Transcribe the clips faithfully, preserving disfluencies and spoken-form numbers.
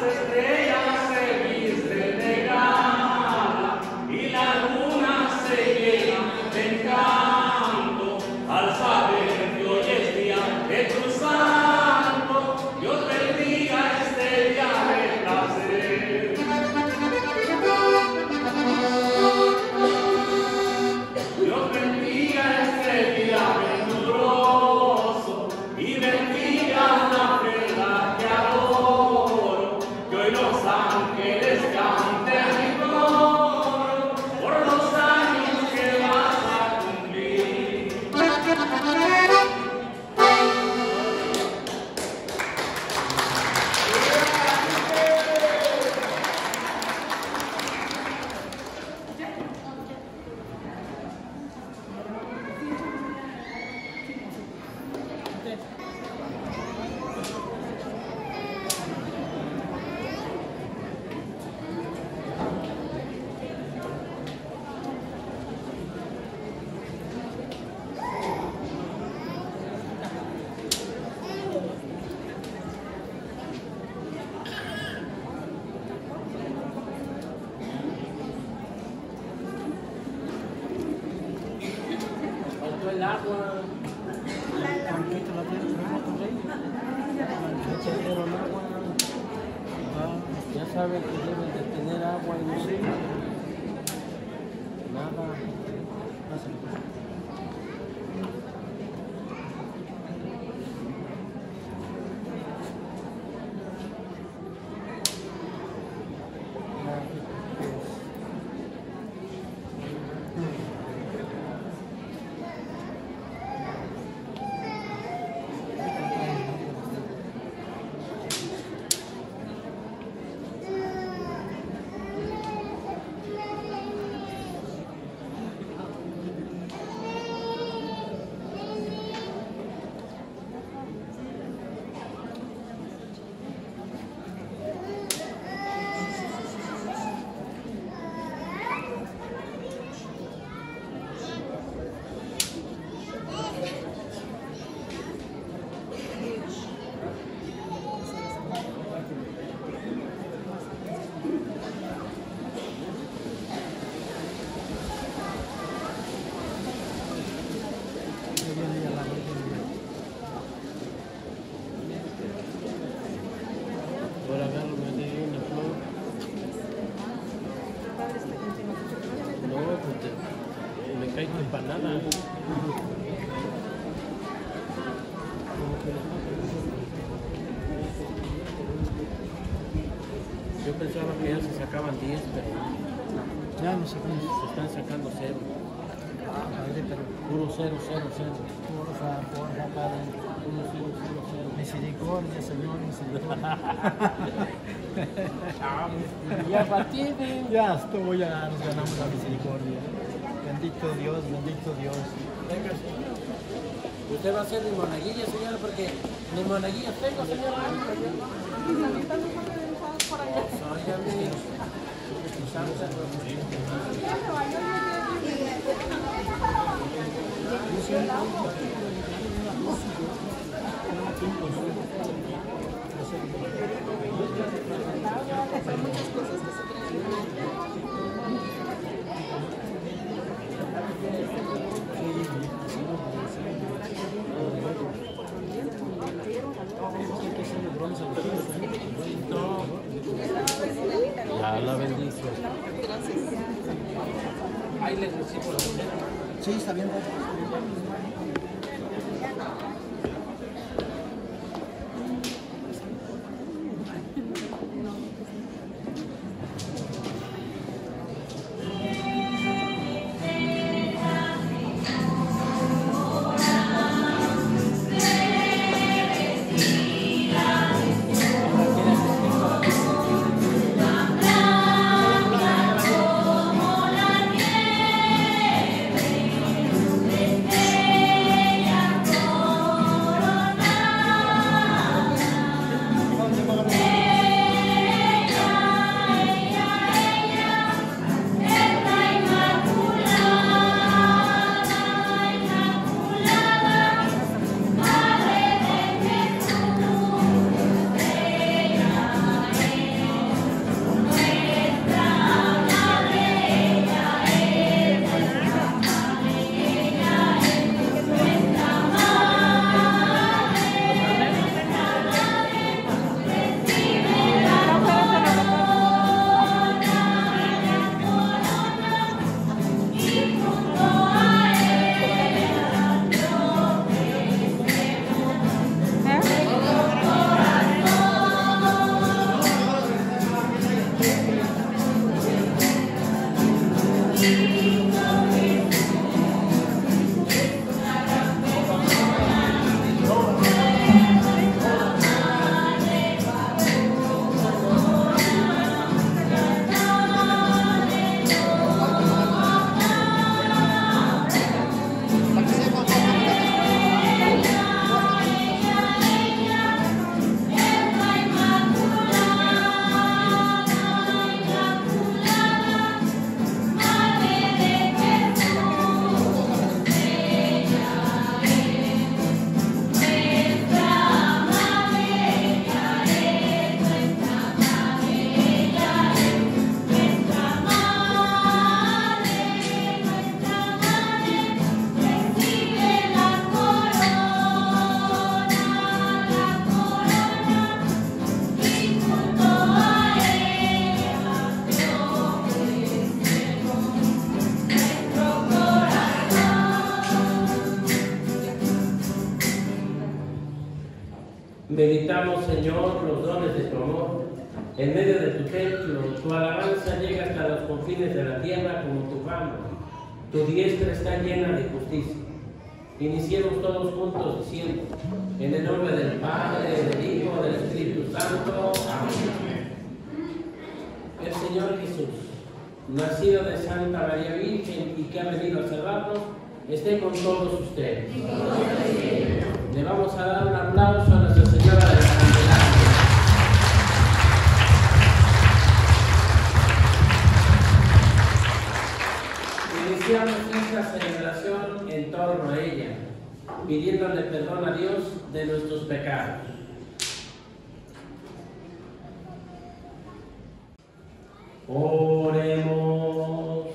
El agua. Ya saben que deben de tener agua y no sé. Nada. Yo pensaba que ya se sacaban diez, pero ya no sé cómo se están sacando cero. Puro cero, cero, cero. Porfa, porfa, Padre. Uno, cero, cero, cero. Misericordia, Señor, misericordia. Ya partiden. Ya estuvo, ya nos ganamos la misericordia. Bendito Dios, bendito Dios. Venga, señor. Usted va a ser mi monaguilla, señora, porque mi monaguilla tengo, señora. Por allá. Óigame. Hay muchas cosas que se traen. Ya la bendice. Gracias. Ahí les recibo la moneda. Sí, está bien. Como la nieve, Meditamos, Señor, los dones de tu amor. En medio de tu templo, tu alabanza llega hasta los confines de la tierra como tu fama. Tu diestra está llena de justicia. Iniciemos todos juntos diciendo, en el nombre del Padre, del Hijo, del Espíritu Santo. Amén. El Señor Jesús, nacido de Santa María Virgen y que ha venido a salvarnos, esté con todos ustedes. Le vamos a dar un aplauso a Nuestra Señora de la Candelaria. Iniciamos esta celebración en torno a ella, pidiéndole perdón a Dios de nuestros pecados. Oremos.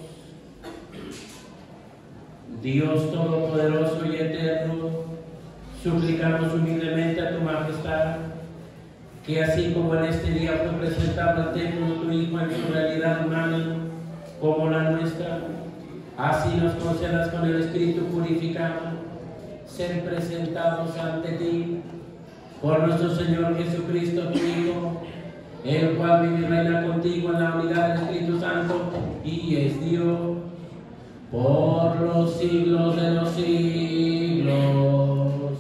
Dios Todopoderoso y Eterno, suplicamos humildemente a tu Majestad que así como en este día fue presentado el templo de tu Hijo en su realidad humana como la nuestra, así nos concedas con el Espíritu purificado ser presentados ante ti por nuestro Señor Jesucristo, tu Hijo, el cual vive y reina contigo en la unidad del Espíritu Santo y es Dios por los siglos de los siglos.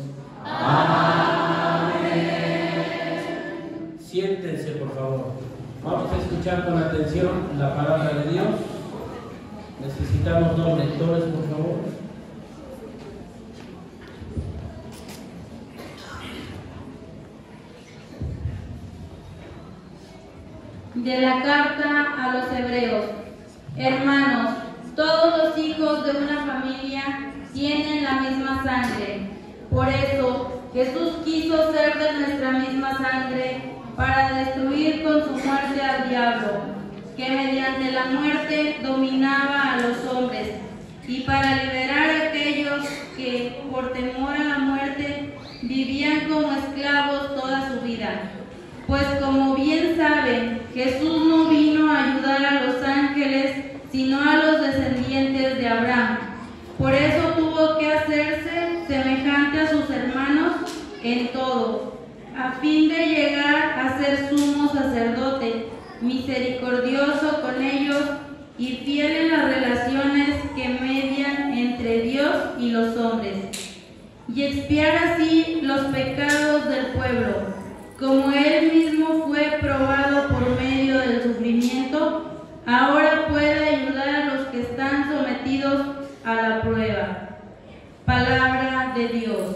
Amén. Siéntense, por favor. Vamos a escuchar con atención la palabra de Dios. Necesitamos dos lectores, por favor. De la carta a los hebreos. Hermanos, todos los hijos de una familia tienen la misma sangre. Por eso, Jesús quiso ser de nuestra misma sangre para destruir con su muerte al diablo, que mediante la muerte dominaba a los hombres, y para liberar a aquellos que, por temor a la muerte, vivían como esclavos toda su vida. Pues como bien saben, Jesús no vino a ayudar a los ángeles, sino a los descendientes de Abraham. Por eso tuvo que hacerse semejante a sus hermanos en todo, a fin de llegar a ser sumo sacerdote, misericordioso con ellos y fiel en las relaciones que median entre Dios y los hombres, y expiar así los pecados del pueblo. Como Él mismo fue probado por medio del sufrimiento, ahora puede ayudar a los que están sometidos a la prueba. Palabra de Dios.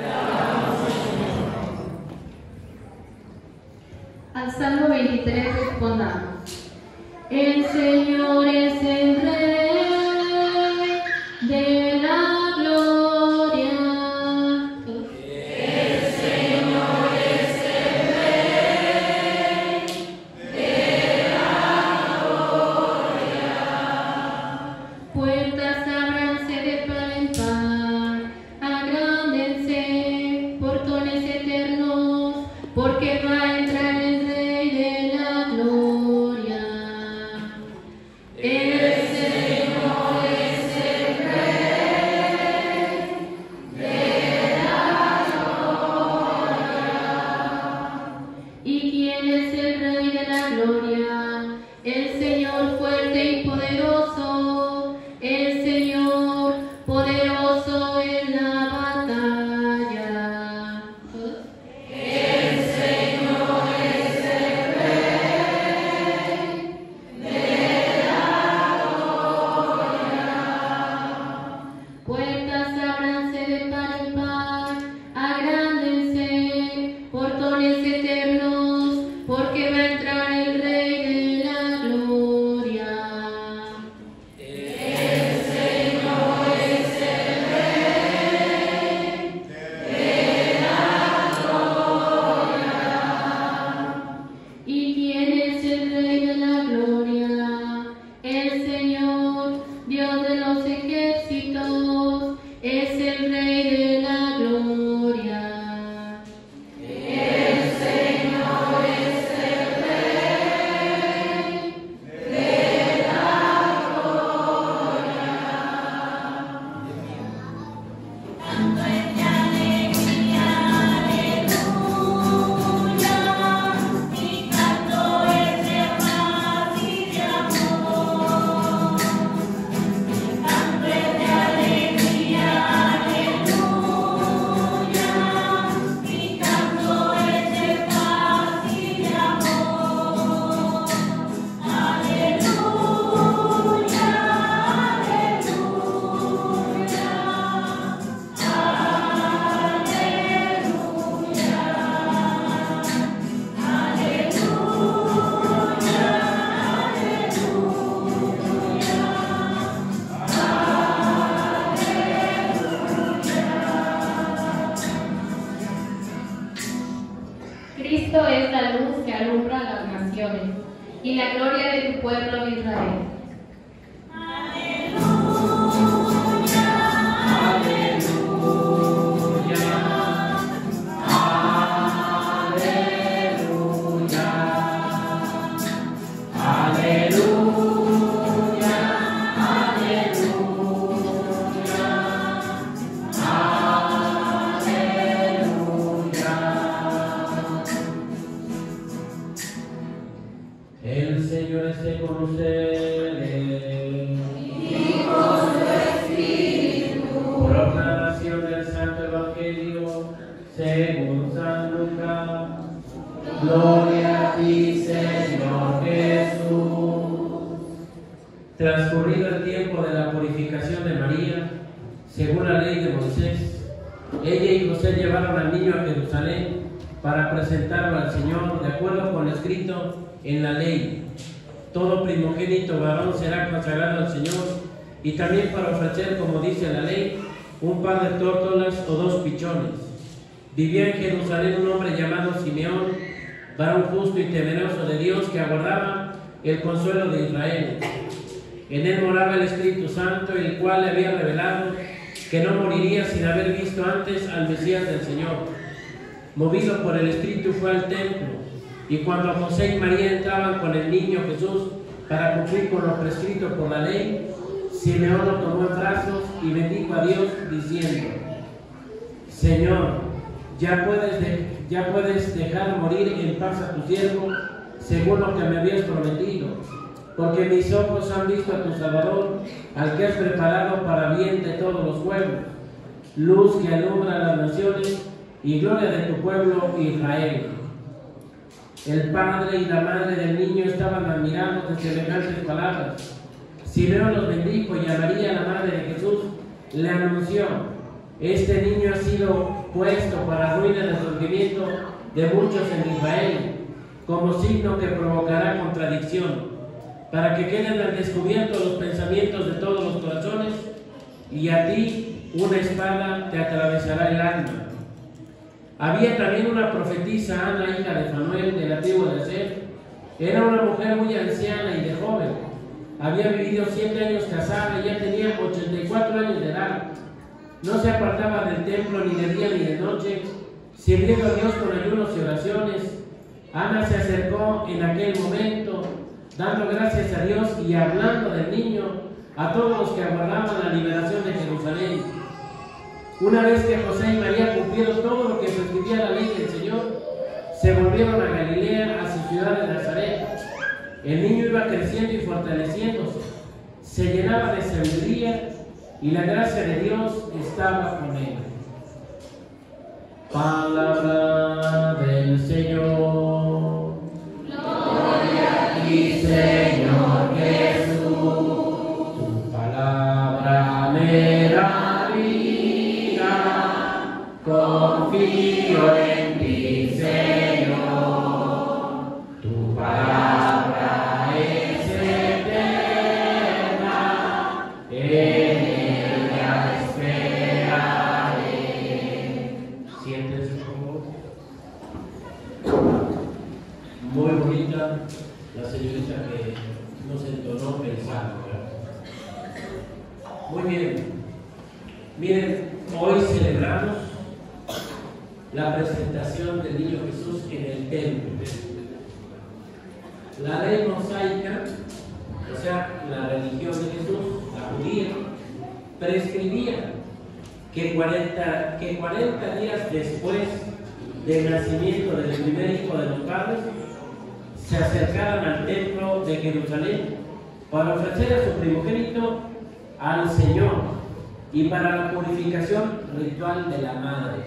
Al Salmo veintitrés respondamos. El Señor es el Rey de la gloria. El Señor es el Rey de la gloria. Puertas ábranse de par en par, agrándense, portones eternos, porque va a entrar el Rey de la gloria. El Señor es el Rey de la gloria. ¿Y quién es el Rey de la gloria? El Señor fuerte y poderoso, el Señor poderoso en la batalla. El Señor es el Rey de la gloria. Puertas ábranse de par en par, agrándense, portones eternos, porque va a entrar el Rey de la gloria. El Señor es el Rey de la gloria. ¿Y quién es el Rey de la gloria? El Señor, Dios de los ejércitos, es el Rey de la gloria. El Señor es el Rey de la gloria. Canto en alegría, aleluya. y la gloria de tu pueblo Israel. El Señor esté con ustedes. Y con su espíritu. Proclamación del Santo Evangelio según San Lucas. Gloria a ti, Señor Jesús. Transcurrido el tiempo de la purificación de María, según la ley de Moisés, ella y José llevaron al niño a Jerusalén para presentarlo al Señor, de acuerdo con lo escrito en la ley. Todo primogénito varón será consagrado al Señor, y también para ofrecer, como dice la ley, un par de tórtolas o dos pichones. Vivía en Jerusalén un hombre llamado Simeón, varón justo y temeroso de Dios, que aguardaba el consuelo de Israel. En él moraba el Espíritu Santo, el cual le había revelado que no moriría sin haber visto antes al Mesías del Señor. Movido por el Espíritu fue al templo, y cuando José y María entraban con el niño Jesús para cumplir con lo prescrito por la ley, Simeón lo tomó en brazos y bendijo a Dios diciendo: Señor, ya puedes, de, ya puedes dejar morir en paz a tu siervo, según lo que me habías prometido, porque mis ojos han visto a tu Salvador, al que has preparado para bien de todos los pueblos, luz que alumbra a las naciones y gloria de tu pueblo Israel. El padre y la madre del niño estaban admirados de semejantes palabras. Simeón los bendijo, y a María, la madre de Jesús, le anunció: este niño ha sido puesto para ruina del surgimiento de muchos en Israel, como signo que provocará contradicción, para que queden al descubierto los pensamientos de todos los corazones, y a ti una espada te atravesará el alma. Había también una profetisa, Ana, hija de Fanuel, de la tribu de Aser. Era una mujer muy anciana y de joven. Había vivido siete años casada y ya tenía ochenta y cuatro años de edad. No se apartaba del templo ni de día ni de noche, sirviendo a Dios con ayunos y oraciones. Ana se acercó en aquel momento, dando gracias a Dios y hablando del niño a todos los que aguardaban la liberación de Jerusalén. Una vez que José y María cumplieron todo lo que prescribía la ley del Señor, se volvieron a Galilea, a su ciudad de Nazaret. El niño iba creciendo y fortaleciéndose, se llenaba de sabiduría, y la gracia de Dios estaba con él. Palabra del Señor. Gloria a ti, Señor Jesús. Tu palabra me da vida, confío en ti, Señor. Tu palabra es eterna, en ella esperaré. Siéntese, por favor. Muy bonita la señorita que nos entonó el salmo. Muy bien. Miren, hoy celebramos la presentación del niño Jesús en el templo. La ley mosaica, o sea, la religión de Jesús, la judía, prescribía que cuarenta, que cuarenta días después del nacimiento del primer hijo de los padres, se acercaran al templo de Jerusalén para ofrecer a su primogénito al Señor y para la purificación ritual de la madre.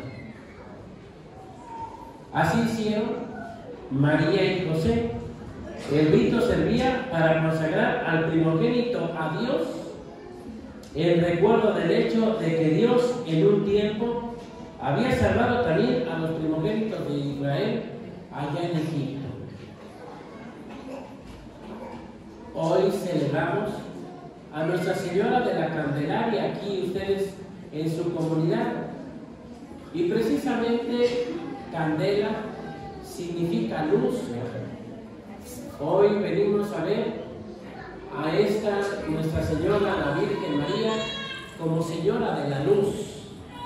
Así hicieron María y José. El rito servía para consagrar al primogénito a Dios, en recuerdo del hecho de que Dios en un tiempo había salvado también a los primogénitos de Israel allá en Egipto. Hoy celebramos a Nuestra Señora de la Candelaria aquí ustedes en su comunidad, y precisamente candela significa luz. Hoy venimos a ver a esta Nuestra Señora, la Virgen María, como Señora de la Luz.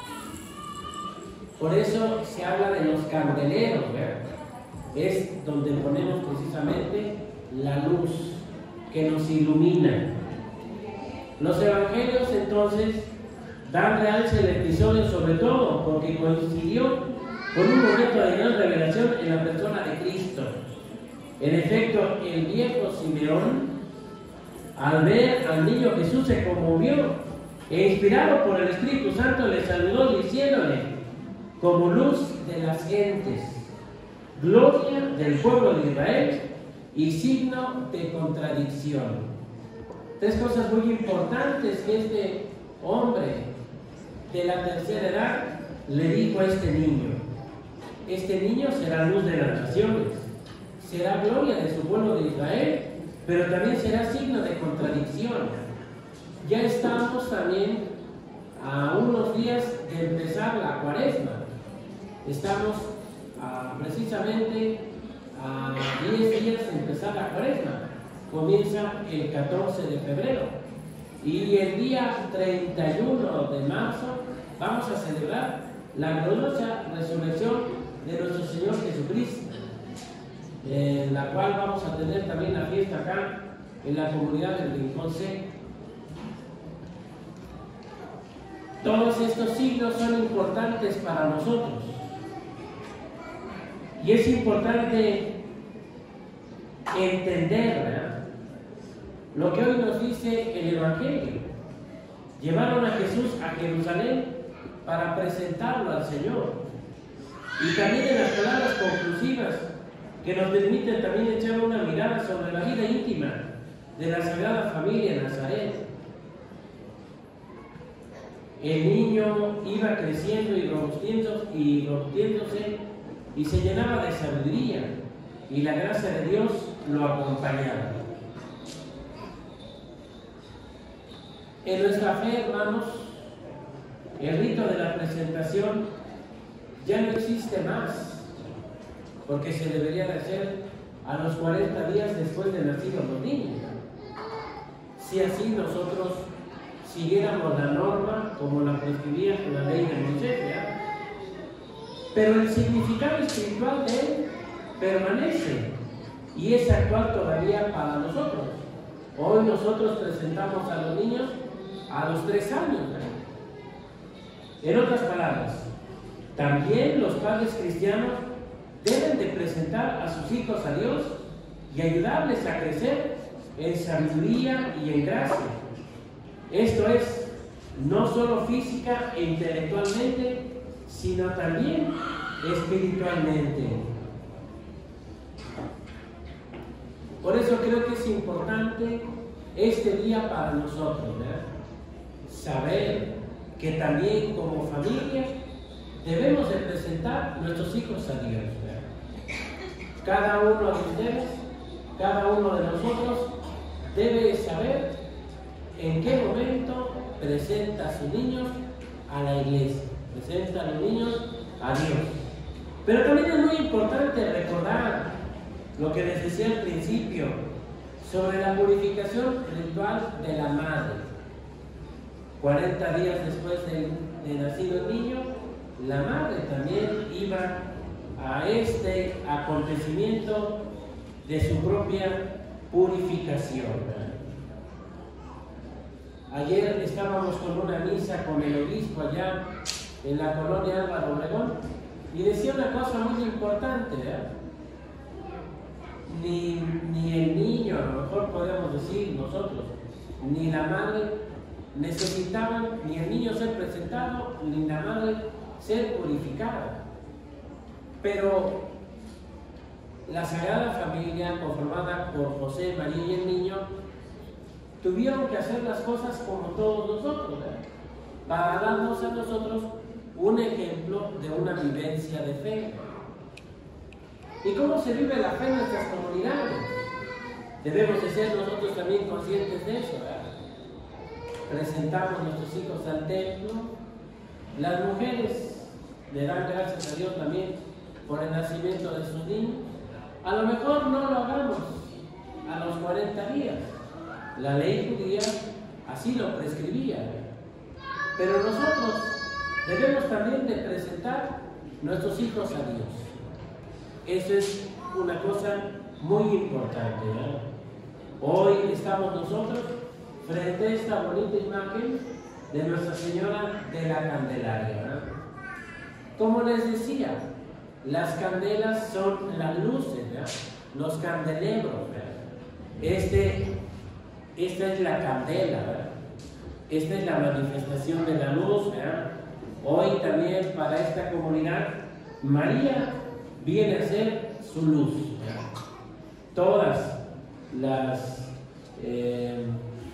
Por eso se habla de los candeleros, ¿verdad? Es donde ponemos precisamente la luz que nos ilumina. Los evangelios entonces dan realce al episodio, sobre todo porque coincidió con un momento de gran revelación en la persona de Cristo. En efecto, el viejo Simeón, al ver al niño Jesús, se conmovió e inspirado por el Espíritu Santo le saludó diciéndole: como luz de las gentes, gloria del pueblo de Israel y signo de contradicción. Tres cosas muy importantes que este hombre de la tercera edad le dijo a este niño. Este niño será luz de las naciones, será gloria de su pueblo de Israel, pero también será signo de contradicción. Ya estamos también a unos días de empezar la Cuaresma. Estamos a, precisamente a diez días de empezar la Cuaresma. Comienza el catorce de febrero y el día treinta y uno de marzo vamos a celebrar la gloriosa resurrección de nuestro Señor Jesucristo, en la cual vamos a tener también la fiesta acá en la comunidad del Rincón Seco. Todos estos signos son importantes para nosotros y es importante entender, ¿verdad?, lo que hoy nos dice el Evangelio. Llevaron a Jesús a Jerusalén para presentarlo al Señor. Y también en las palabras conclusivas que nos permiten también echar una mirada sobre la vida íntima de la Sagrada Familia en Nazaret. El niño iba creciendo y robustiéndose y, robustiéndose y se llenaba de sabiduría, y la gracia de Dios lo acompañaba. En nuestra fe, hermanos, el rito de la presentación ya no existe más, porque se debería de hacer a los cuarenta días después de nacidos los niños. Si así nosotros siguiéramos la norma como la prescribía la ley de Moisés, ¿verdad? Pero el significado espiritual de él permanece y es actual todavía para nosotros. Hoy nosotros presentamos a los niños a los tres años, ¿verdad? En otras palabras, también los padres cristianos deben de presentar a sus hijos a Dios y ayudarles a crecer en sabiduría y en gracia. Esto es, no solo física e intelectualmente, sino también espiritualmente. Por eso creo que es importante este día para nosotros, ¿verdad? Saber que también como familia debemos de presentar nuestros hijos a Dios, ¿verdad? Cada uno de ustedes, cada uno de nosotros debe saber en qué momento presenta a sus niños a la iglesia, presenta a los niños a Dios. Pero también es muy importante recordar lo que les decía al principio sobre la purificación ritual de la madre. cuarenta días después de, de nacido el niño, la madre también iba a este acontecimiento de su propia purificación. Ayer estábamos con una misa con el obispo allá en la colonia Álvaro Obregón y decía una cosa muy importante, ¿verdad? Ni, ni el niño, a lo mejor podemos decir nosotros, ni la madre necesitaban ni el niño ser presentado, ni la madre ser purificada. Pero la Sagrada Familia, conformada por José, María y el niño, tuvieron que hacer las cosas como todos nosotros, ¿verdad?, para darnos a nosotros un ejemplo de una vivencia de fe. ¿Y cómo se vive la fe en nuestras comunidades? Debemos de ser nosotros también conscientes de eso, ¿verdad? Presentamos a nuestros hijos al templo. Las mujeres le dan gracias a Dios también por el nacimiento de sus niños. A lo mejor no lo hagamos cuarenta días. La ley judía así lo prescribía. Pero nosotros debemos también de presentar nuestros hijos a Dios. Eso es una cosa muy importante, ¿verdad? Hoy estamos nosotros frente a esta bonita imagen de Nuestra Señora de la Candelaria, ¿verdad? Como les decía, las candelas son las luces, ¿verdad? Los candelebros, ¿verdad? Este, esta es la candela, ¿verdad? Esta es la manifestación de la luz, ¿verdad? Hoy también para esta comunidad, María viene a ser su luz, ¿verdad? Todas las eh,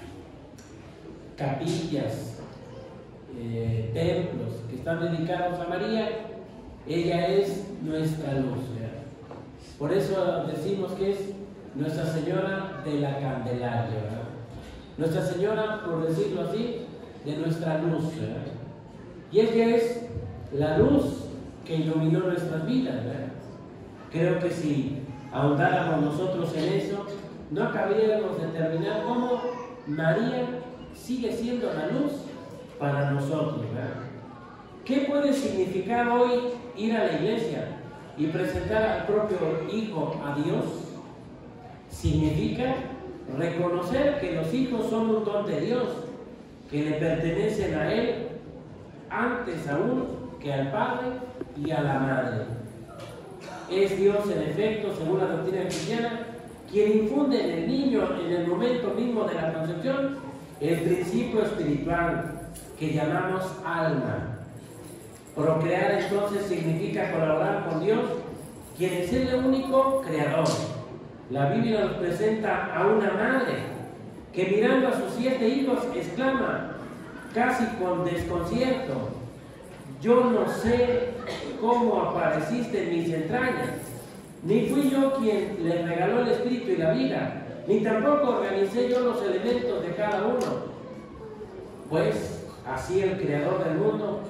capillas, eh, templos que están dedicados a María, ella es nuestra luz, ¿verdad? Por eso decimos que es Nuestra Señora de la Candelaria, ¿verdad? Nuestra Señora, por decirlo así, de nuestra luz, ¿verdad? Y ella es la luz que iluminó nuestras vidas, ¿verdad? Creo que si ahondáramos nosotros en eso, no acabaríamos de determinar cómo María sigue siendo la luz para nosotros, ¿verdad? ¿Qué puede significar hoy ir a la iglesia y presentar al propio Hijo a Dios? Significa reconocer que los hijos son un don de Dios, que le pertenecen a Él antes aún que al Padre y a la Madre. Es Dios, en efecto, según la doctrina cristiana, quien infunde en el niño, en el momento mismo de la concepción, el principio espiritual que llamamos alma. Procrear entonces significa colaborar con Dios, quien es el único creador. La Biblia nos presenta a una madre que mirando a sus siete hijos exclama, casi con desconcierto, yo no sé cómo apareciste en mis entrañas, ni fui yo quien le regaló el espíritu y la vida, ni tampoco organicé yo los elementos de cada uno, pues así el creador del mundo,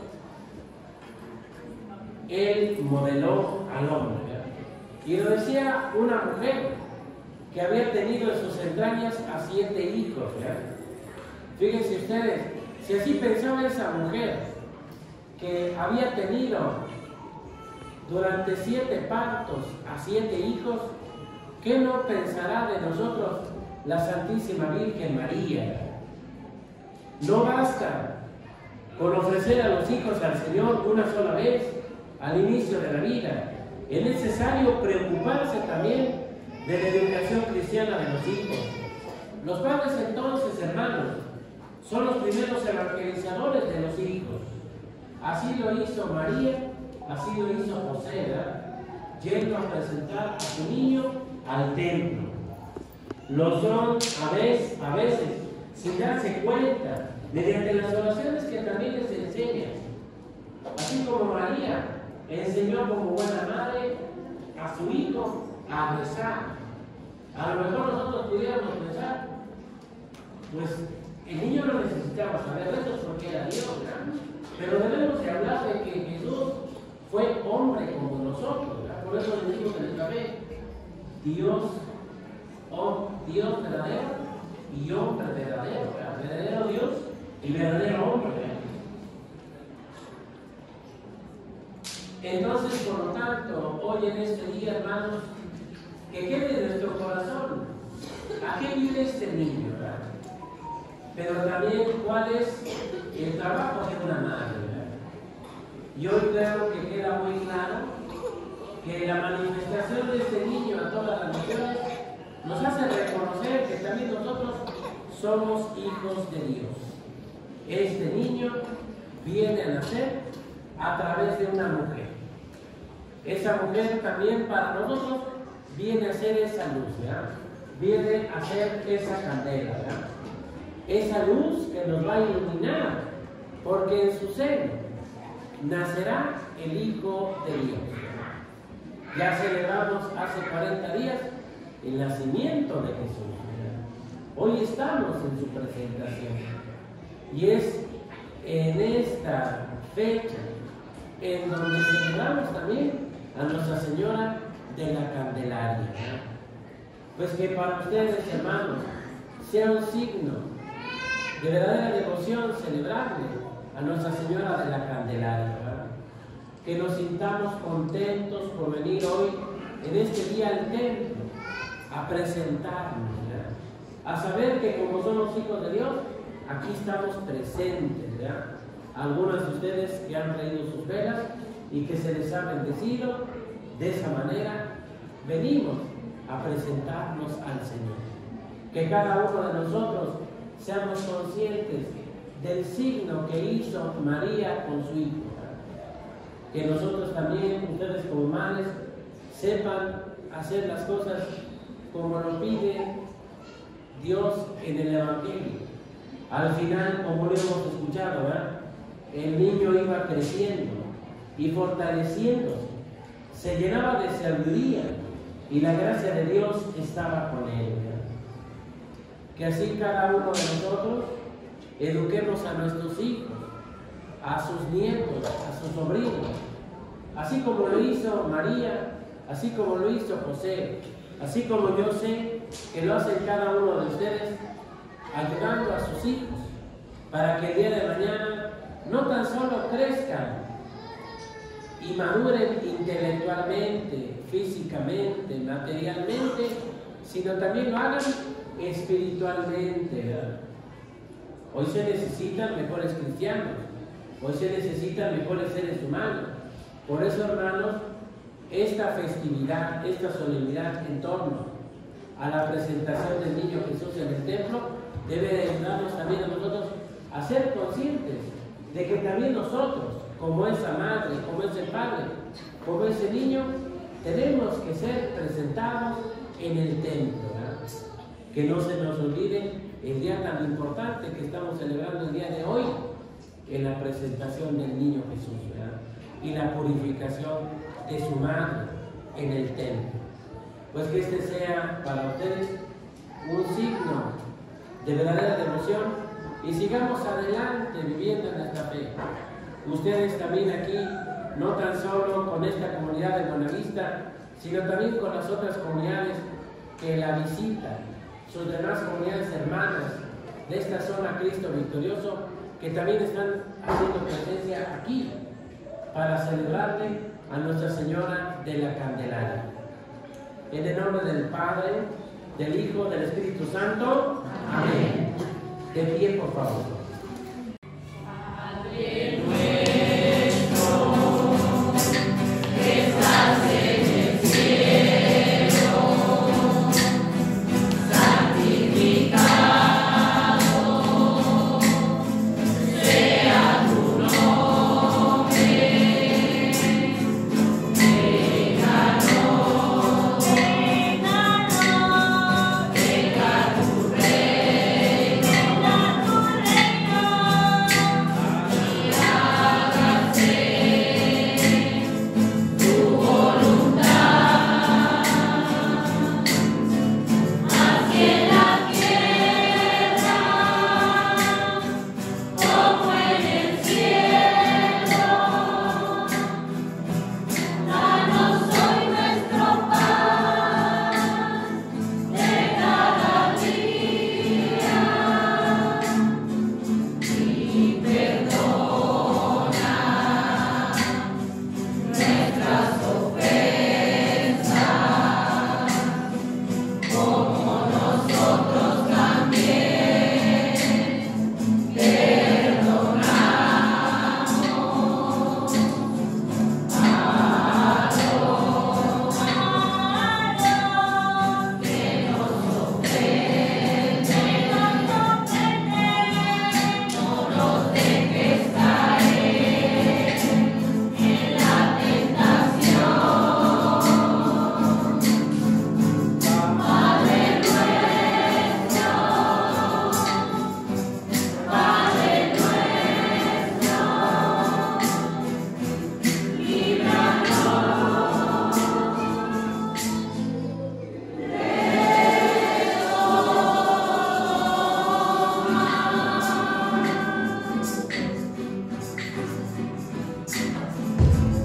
Él modeló al hombre, ¿verdad? Y lo decía una mujer que había tenido en sus entrañas a siete hijos, ¿verdad? Fíjense ustedes, si así pensaba esa mujer que había tenido durante siete partos a siete hijos, ¿qué no pensará de nosotros la Santísima Virgen María? No basta con ofrecer a los hijos al Señor una sola vez al inicio de la vida. Es necesario preocuparse también de la educación cristiana de los hijos. Los padres entonces, hermanos, son los primeros evangelizadores de los hijos. Así lo hizo María, así lo hizo José, ¿verdad? Yendo a presentar a su niño al templo. Lo son a veces, a veces sin darse cuenta, mediante las oraciones que también les enseñan. Así como María enseñó como buena madre a su hijo a rezar. A lo mejor nosotros pudiéramos pensar, pues el niño no necesitaba saber rezos porque era Dios, ¿verdad? Pero debemos de hablar de que Jesús fue hombre como nosotros, ¿verdad? Por eso le decimos en esta fe, Dios, oh, Dios verdadero y hombre verdadero, ¿verdad? Verdadero Dios y verdadero hombre, ¿verdad? Entonces, por lo tanto, hoy en este día, hermanos, que quede en nuestro corazón a qué vive este niño, ¿verdad? Pero también cuál es el trabajo de una madre, ¿verdad? Y hoy creo que queda muy claro que la manifestación de este niño a todas las naciones nos hace reconocer que también nosotros somos hijos de Dios. Este niño viene a nacer a través de una mujer. Esa mujer también para nosotros viene a ser esa luz, ¿verdad? Viene a ser esa candela, ¿verdad? Esa luz que nos va a iluminar, porque en su seno nacerá el Hijo de Dios. Ya celebramos hace cuarenta días el nacimiento de Jesús, ¿verdad? Hoy estamos en su presentación. Y es en esta fecha en donde celebramos también a Nuestra Señora de la Candelaria, ¿verdad? Pues que para ustedes, hermanos, sea un signo de verdadera devoción celebrarle a Nuestra Señora de la Candelaria, ¿verdad? Que nos sintamos contentos por venir hoy en este día al templo a presentarnos, ¿verdad? A saber que como somos hijos de Dios, aquí estamos presentes, ¿verdad? Algunos de ustedes que han traído sus velas y que se les ha bendecido, de esa manera venimos a presentarnos al Señor. Que cada uno de nosotros seamos conscientes del signo que hizo María con su hijo. Que nosotros también, ustedes como madres, sepan hacer las cosas como lo pide Dios en el Evangelio. Al final, como lo hemos escuchado, ¿verdad? El niño iba creciendo y fortaleciéndose, se llenaba de sabiduría y la gracia de Dios estaba con él, ¿verdad? Que así cada uno de nosotros eduquemos a nuestros hijos, a sus nietos, a sus sobrinos, así como lo hizo María, así como lo hizo José, así como yo sé que lo hace cada uno de ustedes, ayudando a sus hijos, para que el día de mañana no tan solo crezcan y maduren intelectualmente, físicamente, materialmente, sino también lo hagan espiritualmente, ¿verdad? Hoy se necesitan mejores cristianos, hoy se necesitan mejores seres humanos. Por eso, hermanos, esta festividad, esta solemnidad en torno a la presentación del niño Jesús en el templo debe ayudarnos también a nosotros a ser conscientes de que también nosotros, como esa madre, como ese padre, como ese niño, tenemos que ser presentados en el templo, ¿verdad? Que no se nos olvide el día tan importante que estamos celebrando el día de hoy, en la presentación del niño Jesús, ¿verdad? Y la purificación de su madre en el templo. Pues que este sea para ustedes un signo de verdadera devoción y sigamos adelante viviendo en esta fe. Ustedes también aquí, no tan solo con esta comunidad de Buenavista, sino también con las otras comunidades que la visitan, sus demás comunidades hermanas de esta zona Cristo Victorioso, que también están haciendo presencia aquí para celebrarle a Nuestra Señora de la Candelaria. En el nombre del Padre, del Hijo, del Espíritu Santo. Amén. De pie, por favor.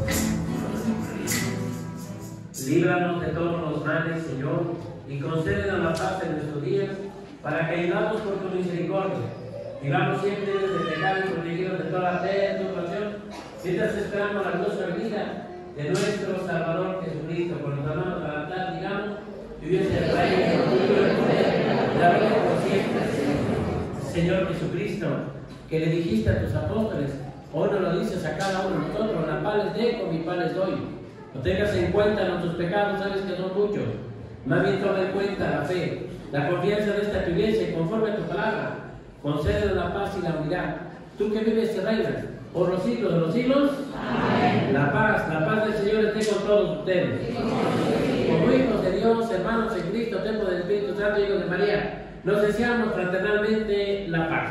Líbranos de todos los males, Señor, y concédenos ellos, para que ayudados por tu misericordia, vivamos siempre libres de pecado y protegidos de toda fe y turbación, mientras esperamos la gloriosa venida de nuestro Salvador Jesucristo. Con los hermanos al altar, digamos, viviese el Rey, el orgullo, el poder, la gloria por siempre. Señor Jesucristo, que le dijiste a tus apóstoles, hoy nos lo dices a cada uno de nosotros: la paz les dejo, mi paz les doy. No tengas en cuenta nuestros pecados, sabes que son muchos. Más bien toma en cuenta la fe, la confianza de esta iglesia, y conforme a tu palabra, concédenos la paz y la unidad. Tú que vives y reinas por los siglos de los siglos. Amén. La paz, la paz del Señor esté con todos ustedes. Como hijos de Dios, hermanos en Cristo, templo del Espíritu Santo, hijos de María, nos deseamos fraternalmente la paz.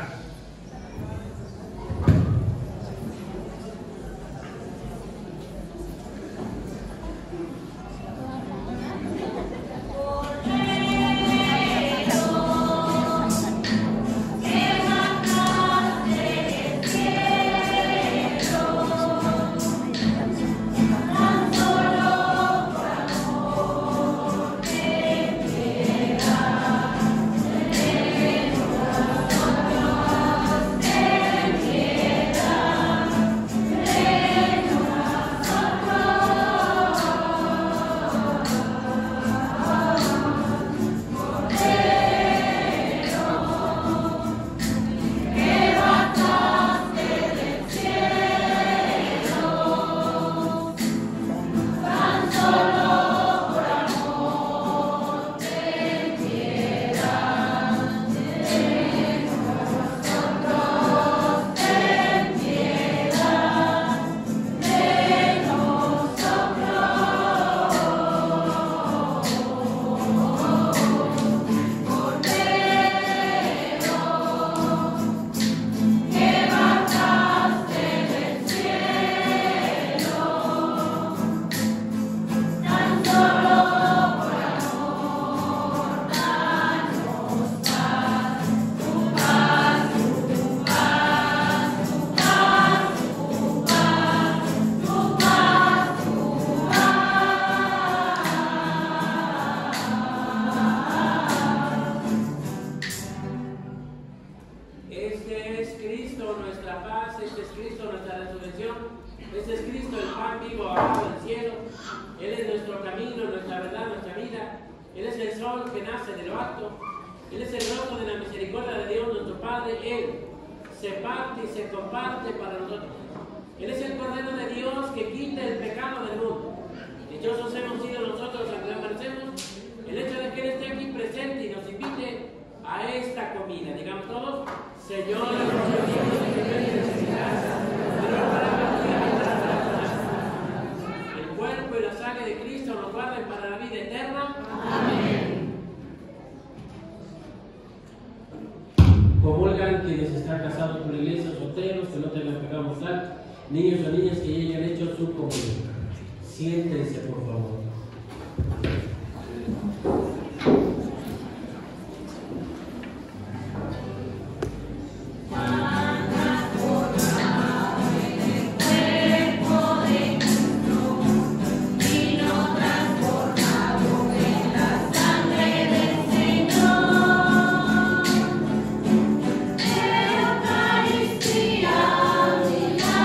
Quienes están casados por la iglesia, solteros, que no tengan pecado mortal, niños o niñas que ya hayan hecho su comunión. Siéntense, por favor.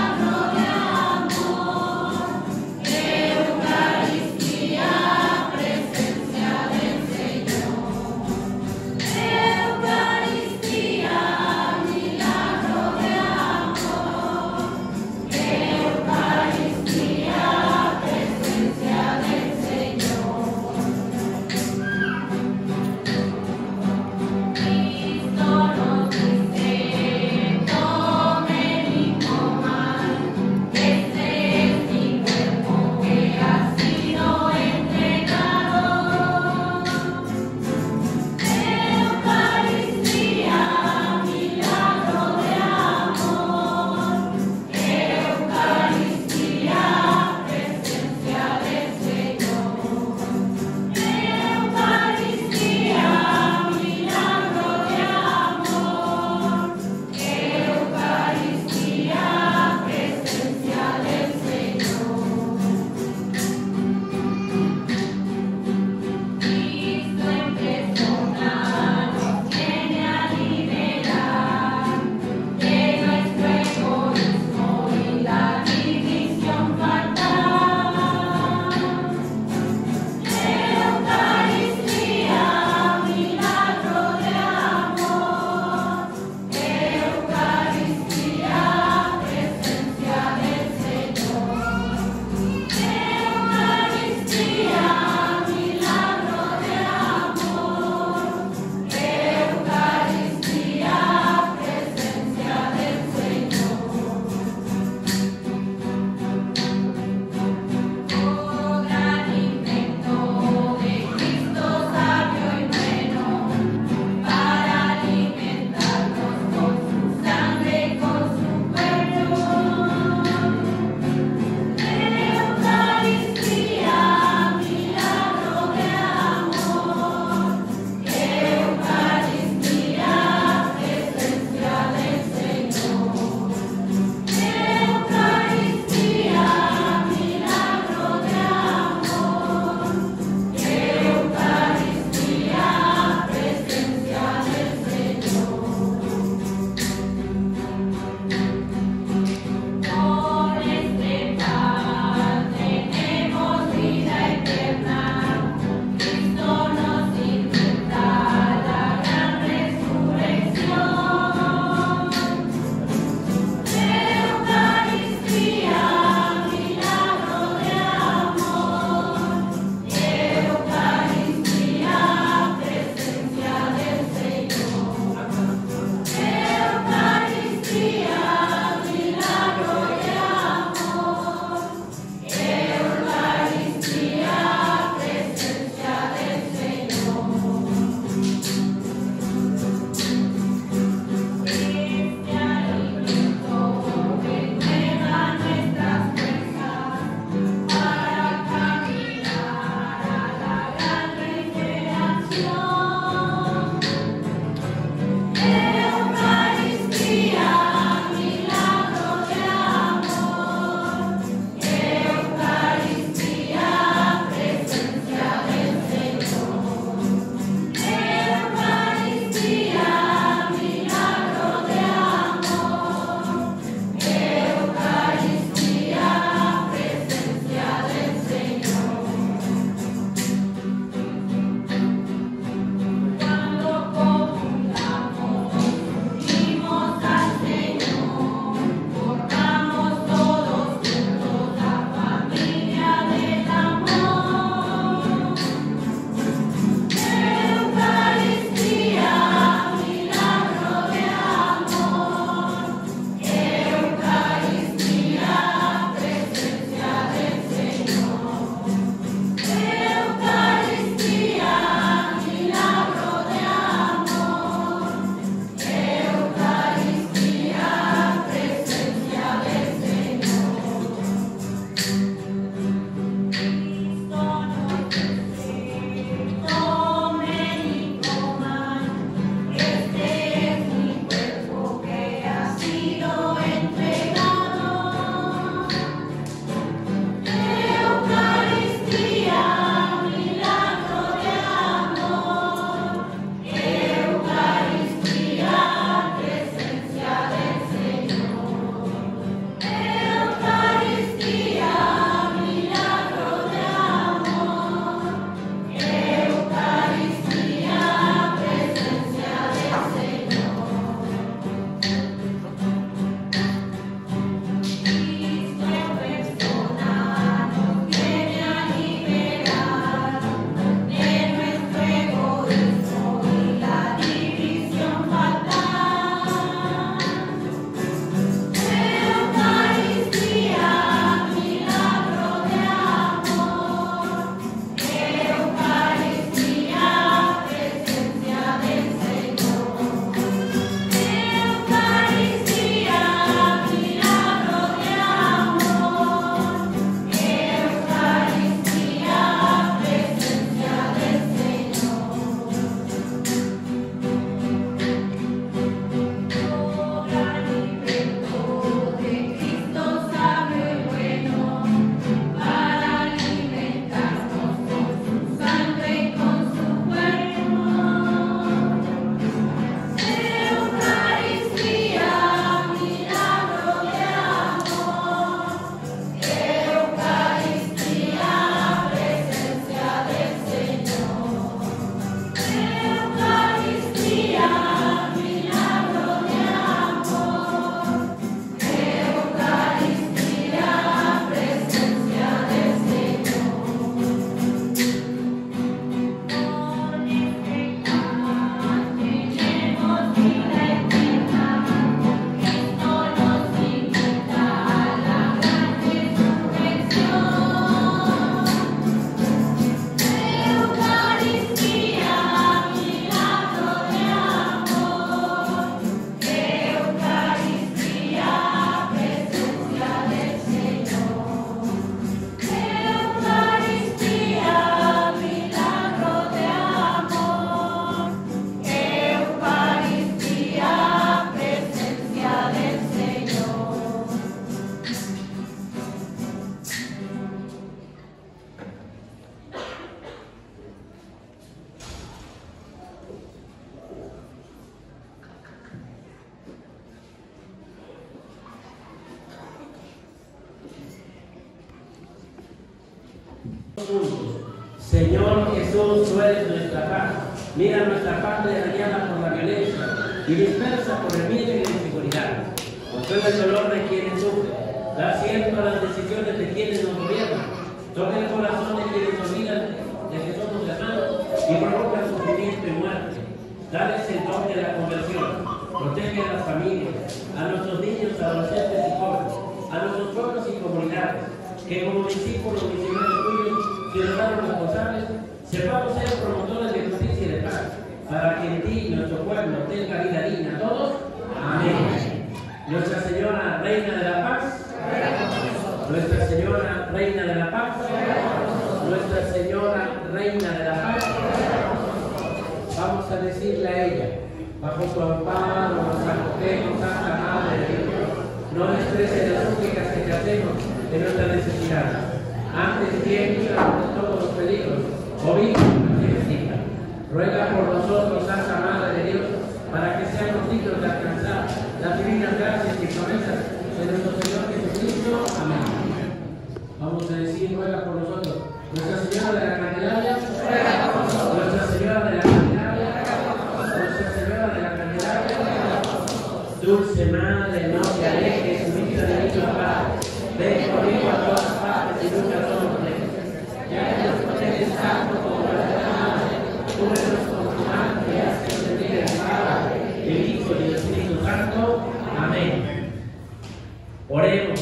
Eucaristía, juntos. Señor Jesús, tú eres nuestra paz. Mira nuestra patria dañada por la violencia y dispersa por el miedo y la inseguridad. Consuela el dolor de quienes sufren. Da acierto a las decisiones de quienes nos gobiernan. Toca el corazón de quienes olvidan de que somos hermanos y provocan sufrimiento y muerte. Dales el don de la conversión. Protege a las familias, a nuestros niños, adolescentes y jóvenes, a nuestros pueblos y comunidades, que como discípulos misioneros tuyos, ciudadanos responsables, sepamos ser promotores de justicia y de paz, para que en ti nuestro pueblo tenga vida digna. ¿Todos? Amén. Nuestra Señora Reina de la Paz, Nuestra Señora Reina de la Paz, Nuestra Señora Reina de la Paz. Vamos a decirle a ella: bajo tu amparo nos acogemos, Santa Madre de Dios. No desprecie las súplicas que te hacemos de nuestra necesidad. Antes bien, líbranos de todos los peligros. Oh Virgen bendita, ruega por nosotros, Santa Madre de Dios, para que seamos dignos de alcanzar las divinas gracias y promesas de nuestro Señor Jesucristo. Amén. Vamos a decir: ruega por nosotros. Nuestra Señora de la Candelaria, ruega por nosotros. Nuestra Señora de la Candelaria, Nuestra Señora de la Candelaria, dulce Madre, no te alejes, unida de mi papá. Ven conmigo a todas partes y nunca somos lejos. Ya que nos proteges tanto como nuestra Madre, tú eres confirmante y haces servir el Padre, el Hijo y el Espíritu Santo. Amén. Oremos.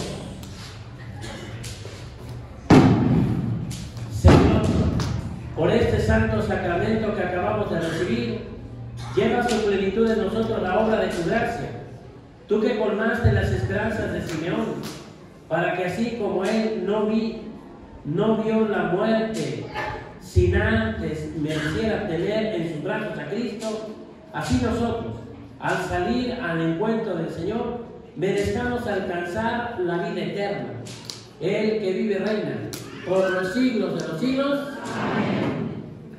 Señor, por este santo sacramento que acabamos de recibir, lleva a su plenitud en nosotros la obra de tu gracia. Tú que colmaste las esperanzas de Simeón, para que así como él no, vi, no vio la muerte sin antes mereciera tener en sus brazos a Cristo, así nosotros, al salir al encuentro del Señor, merezcamos alcanzar la vida eterna. Él que vive y reina por los siglos de los siglos. Amén.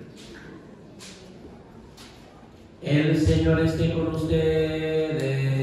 El Señor esté con ustedes.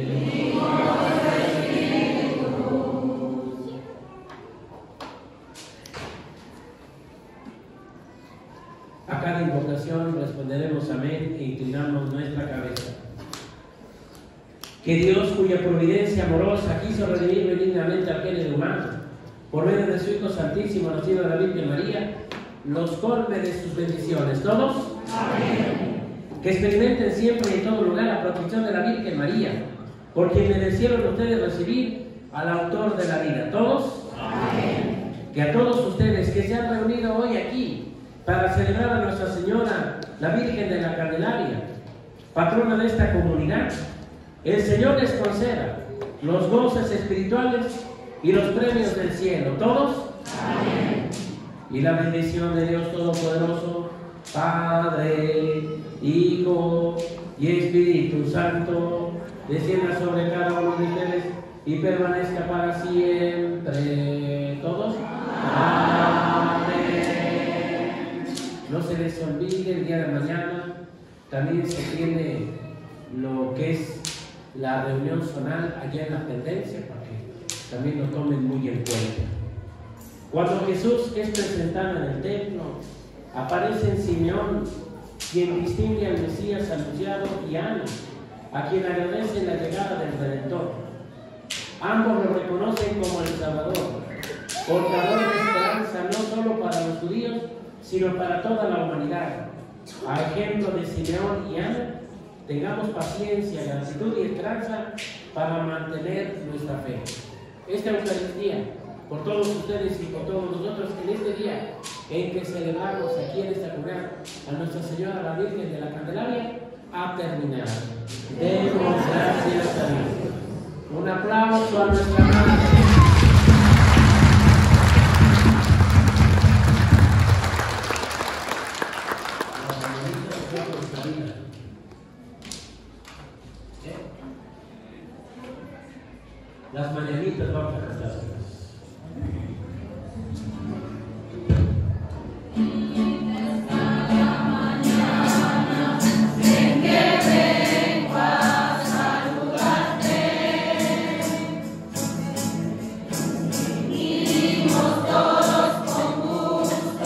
A cada invocación responderemos amén e inclinamos nuestra cabeza. Que Dios, cuya providencia amorosa quiso redimir benignamente al género humano, por medio de su Hijo Santísimo, nacido de la Virgen María, los colme de sus bendiciones. ¿Todos? Amén. Que experimenten siempre y en todo lugar la protección de la Virgen María, por quien merecieron ustedes recibir al autor de la vida. ¿Todos? Amén. Que a todos ustedes que se han reunido hoy aquí para celebrar a Nuestra Señora, la Virgen de la Candelaria, patrona de esta comunidad, el Señor les conceda los goces espirituales y los premios del cielo. ¿Todos? Amén. Y la bendición de Dios Todopoderoso, Padre, Hijo y Espíritu Santo, descienda sobre cada uno de ustedes y permanezca para siempre. ¿Todos? Amén. No se les olvide, el día de mañana también se tiene lo que es la reunión zonal allá en la tendencia, para que también lo tomen muy en cuenta. Cuando Jesús es presentado en el templo, aparece en Simeón, quien distingue al Mesías anunciado, y Ana, a quien agradece la llegada del Redentor. Ambos lo reconocen como el Salvador, portador de esperanza no solo para los judíos, sino para toda la humanidad. A ejemplo de Simeón y Ana, tengamos paciencia, gratitud y esperanza para mantener nuestra fe. Esta Eucaristía, por todos ustedes y por todos nosotros, en este día en que celebramos aquí en esta comunidad a Nuestra Señora, la Virgen de la Candelaria, ha terminado. Demos gracias a Dios. Un aplauso a nuestra Madre. Las mañanitas vamos a cantar. Todos con gusto.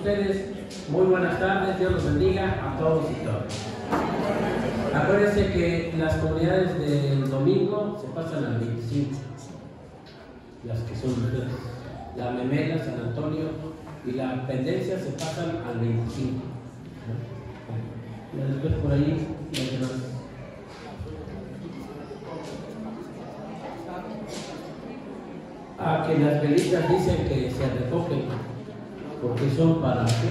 ustedes, muy buenas tardes, Dios los bendiga a todos y todas. Acuérdense que las comunidades del domingo se pasan al veinticinco, las que son ustedes. La Memela, San Antonio y la Pendencia se pasan al veinticinco. Y después por ahí los demás. Ah, que las velitas dicen que se recogen porque son para qué.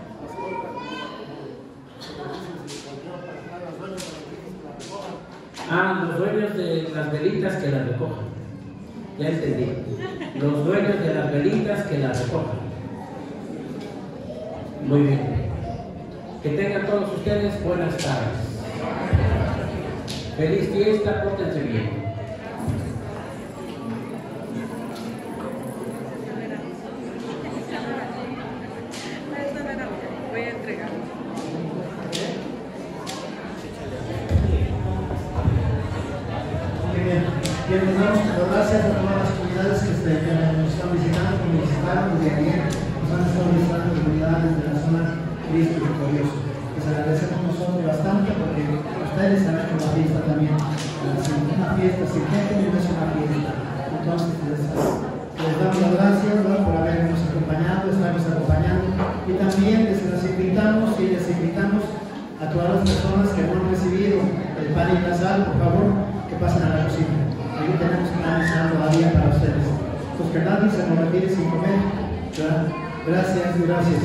Ah, los dueños de las velitas que las recojan. Ya entendí. Los dueños de las velitas que las recojan. Muy bien. Que tengan todos ustedes buenas tardes. Feliz fiesta, pórtense bien. Voy a entregar. Bien, les damos las gracias a todas las comunidades que, se, que nos están visitando, que nos visitaron desde ayer, nos han estado visitando las comunidades de la zona Cristo Victorioso. Les agradecemos nosotros bastante porque ustedes han hecho una fiesta también. Una fiesta sin gente no es una fiesta. Entonces les, les damos las gracias, ¿no?, por habernos acompañado, estarnos acompañando, y también les, les invitamos y les invitamos a todas las personas que no han recibido el pan y la sal, por favor, que pasen a la cocina. Ahí tenemos pan y sal todavía para ustedes. Pues que nadie se nos retire sin comer. Gracias, gracias.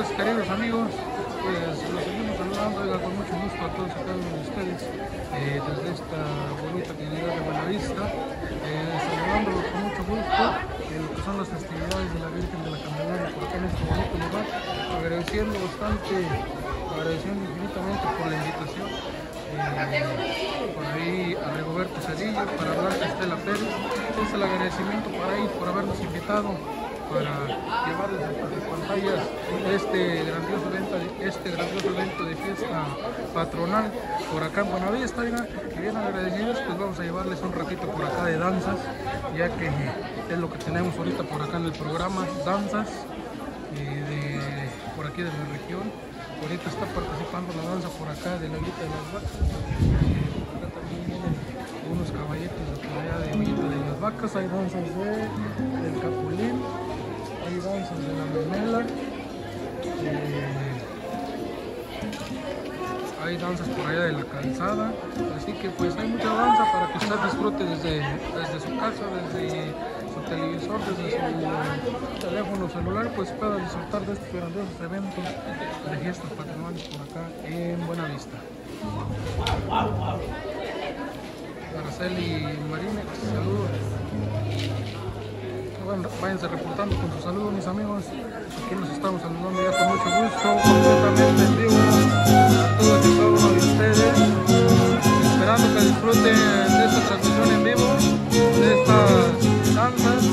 pues, queridos amigos, pues los seguimos saludando, oiga, con mucho gusto a todos y cada uno de ustedes eh, desde esta bonita comunidad de Buenavista, eh, saludándolos con mucho gusto en lo que son las festividades de la Virgen de la Candelaria por acá en este bonito lugar, agradeciendo bastante, agradeciendo infinitamente por la invitación. Eh, por ahí a Rigoberto Cedillo para hablar de Estela Pérez. Es el agradecimiento para ellos por habernos invitado para llevarles a las pantallas este grandioso evento, este grandioso evento de fiesta patronal por acá en Buenavista. Y bien agradecidos, pues vamos a llevarles un ratito por acá de danzas, ya que es lo que tenemos ahorita por acá en el programa, danzas eh, de, por aquí de la región. Ahorita está participando la danza por acá de la Villita de las Vacas. Eh, por acá también vienen unos caballitos de por allá de Villita de las Vacas. Hay danzas de, del Capulín, hay danzas de la Memela, eh, hay danzas por allá de la Calzada. Así que pues hay mucha danza para que usted disfrute desde, desde su casa, desde su televisor, desde su teléfono celular, pues pueda disfrutar de estos grandiosos eventos de fiestas patronales por acá en Buenavista. Araceli Marínez, saludos. Bueno, váyanse reportando con sus saludos, mis amigos. Aquí nos estamos saludando ya con mucho gusto, completamente en vivo a todos y cada uno de ustedes, esperando que disfruten de esta transmisión en vivo, de estas danzas.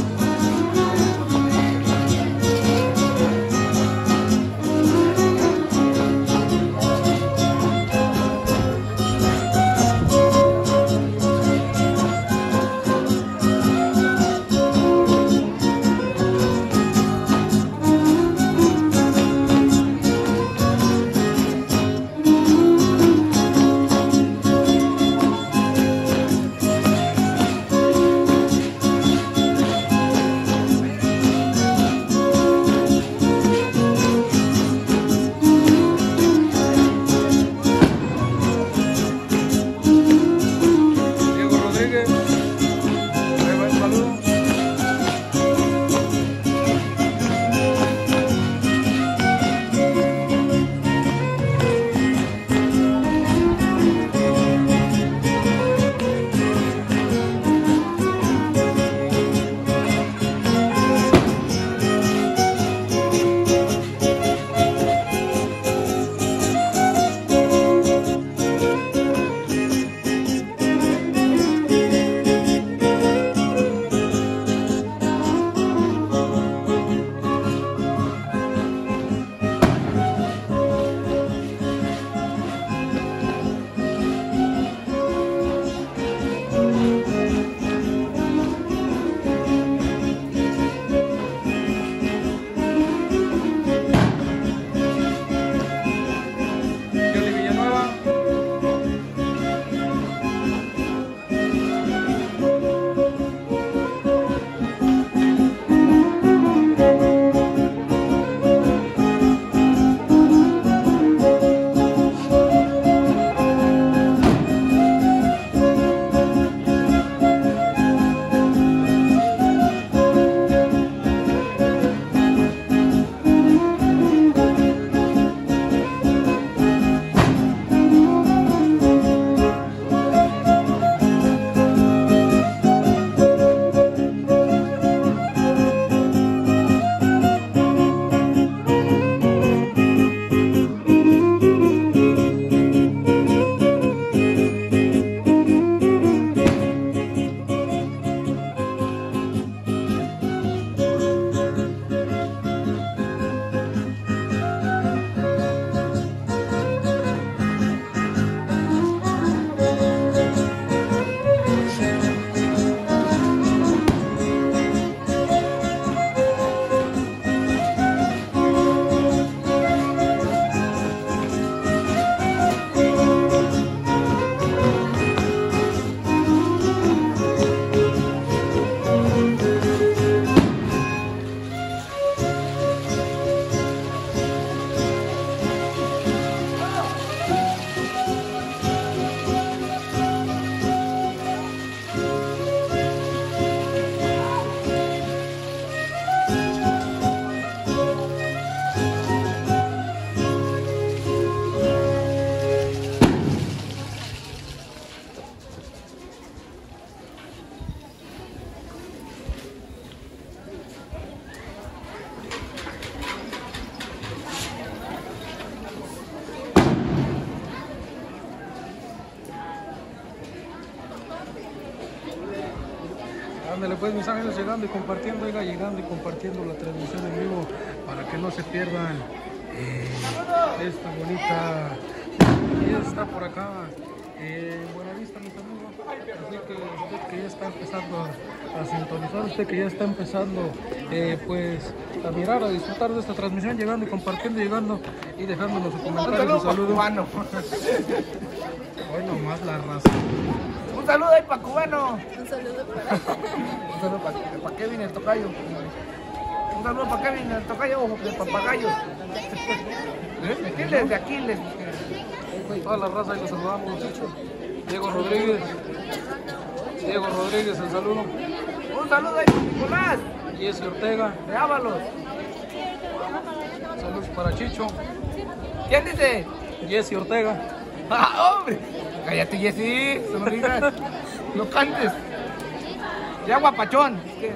Ándale pues, mis ángeles, llegando y compartiendo, oiga, llegando y compartiendo la transmisión en vivo para que no se pierdan eh, esta bonita fiesta por acá eh, en Buenavista, mis amigos. Así que usted que ya está empezando a, a sintonizar, usted que ya está empezando eh, pues a mirar, a disfrutar de esta transmisión, llegando y compartiendo, llegando y dejándonos sus comentarios. Un saludo. Cubano. Hoy nomás la raza. Un saludo ahí para Cubano. Un saludo para... Un saludo para pa Kevin el tocayo. Un saludo para Kevin el tocayo de papagayos. De Aquiles, de Aquiles. Toda la raza ahí los saludamos. Diego Rodríguez. Diego Rodríguez, el saludo. Un saludo ahí para Nicolás. Jesse Ortega. De Ábalos. Saludos para Chicho. ¿Quién dice? Jesse Ortega. ¡Ah, hombre! Cállate, Jessy. No me digas. No cantes. Ya guapachón.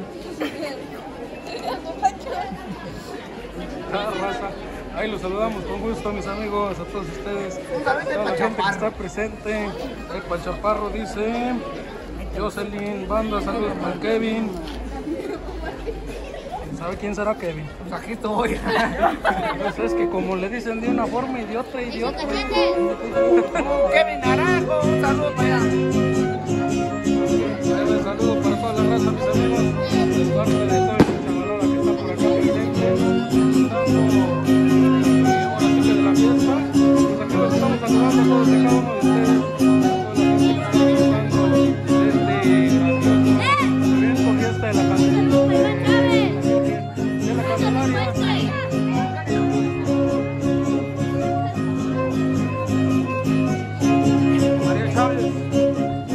Cada raza. Ahí los saludamos con gusto, mis amigos, a todos ustedes. Un saludo Toda la para gente que Chaparro. está presente. El Pachaparro dice. Jocelyn Banda, saludos para Kevin. ¿Sabe quién será Kevin? Pues aquí estoy. Pues es que como le dicen de una forma idiota, idiota. Kevin Naranjo. Un saludo para allá. Un saludo para toda la raza, mis amigos. De parte de toda esta chavalada que está por acá presente. Ahora sí que de la fiesta. Pues aquí los estamos saludando a todos y cada uno de ustedes. A toda la gente que está disfrutando de este grandioso evento, fiesta de la Candelaria. De la Candelaria. María Chávez.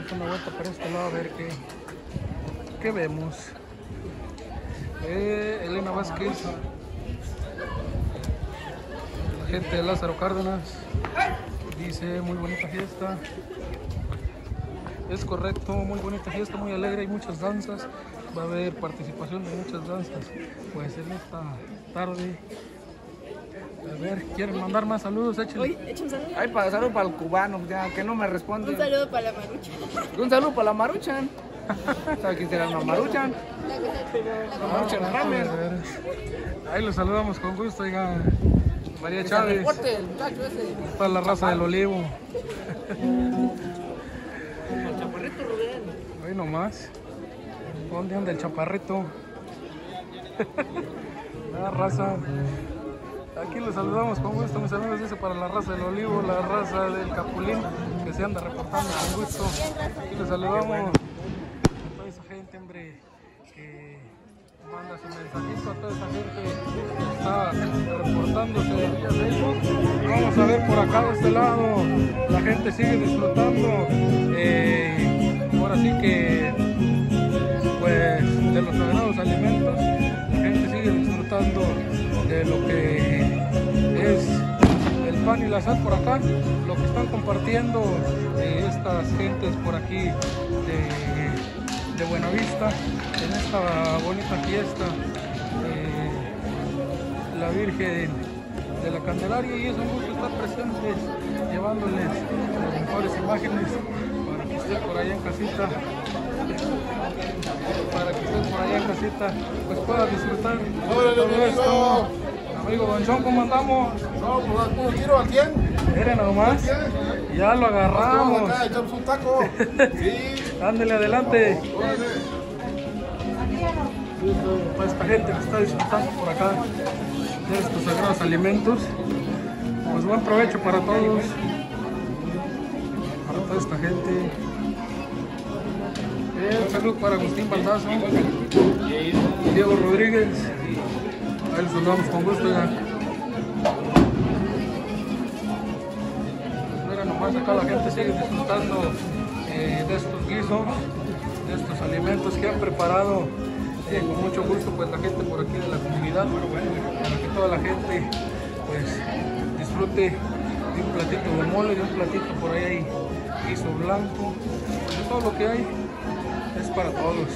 darnos una vuelta para este lado a ver qué, qué vemos. Eh, Elena Vázquez, la gente de Lázaro Cárdenas, dice muy bonita fiesta. Es correcto, muy bonita fiesta, muy alegre, hay muchas danzas, va a haber participación de muchas danzas pues en esta tarde. A ver, ¿quieren mandar más saludos? Échenle. Oye, echa un saludo. Ay, para saludo para el cubano, ya que no me responde. Un saludo para la Marucha. Un saludo para la Maruchan. ¿Sabe quién será una Maruchan? La Maruchan a ramen. Ahí los saludamos con gusto, oiga. María Chávez. Fuerte, el muchacho ese. Está la raza del Olivo. El chaparrito Rubén. Ahí nomás. ¿Dónde anda el chaparrito? La raza. Aquí los saludamos con gusto, mis amigos. Dice para la raza del Olivo, la raza del Capulín, que se anda reportando con gusto. Aquí los saludamos a toda esa gente, hombre, que manda su mensajito, a toda esa gente que está reportándose vía Facebook. Vamos a ver por acá de este lado, la gente sigue disfrutando. Eh, ahora sí que, pues, de los sagrados alimentos, la gente sigue disfrutando de lo que es el pan y la sal por acá, lo que están compartiendo eh, estas gentes por aquí de, de Buenavista en esta bonita fiesta de la Virgen de la Candelaria, y es un gusto estar presentes llevándoles las mejores imágenes para que estén por allá en casita, para que estén por allá en casita, pues puedan disfrutar de todo esto. Amigo Bonchón, ¿cómo andamos? No, pues puro tiro, ¿a quién? Miren nomás, ya lo agarramos. Acá, echamos un taco. Sí. Ándele adelante. Pues esta gente que está disfrutando por acá de estos sagrados alimentos, pues buen provecho para todos, para toda esta gente. Un saludo para Agustín Baldazo, Diego Rodríguez. Ahí los saludamos con gusto ya. Mira nomás, acá la gente sigue disfrutando eh, de estos guisos, de estos alimentos que han preparado eh, con mucho gusto pues la gente por aquí de la comunidad, para que toda la gente pues disfrute de un platito de mole, de un platito por ahí hay guiso blanco, de todo lo que hay es para todos.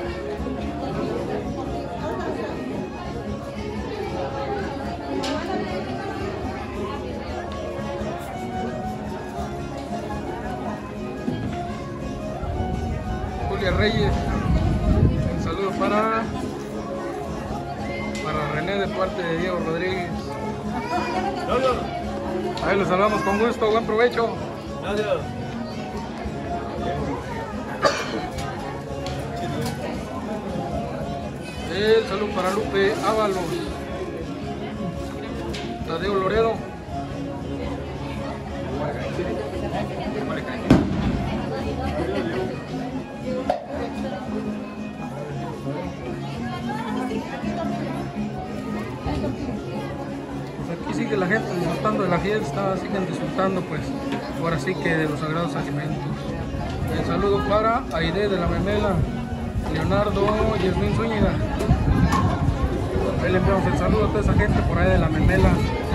Julia Reyes, un saludo para para René de parte de Diego Rodríguez. Ahí los saludamos con gusto, buen provecho. Gracias. El saludo para Lupe Ábalos, Tadeo Loredo. Pues aquí sigue la gente disfrutando de la fiesta, siguen disfrutando pues ahora sí que de los sagrados alimentos. El saludo para Aide de la Memela, Leonardo y Yasmín Zúñiga. Ahí le enviamos el saludo a toda esa gente por ahí de la Memela.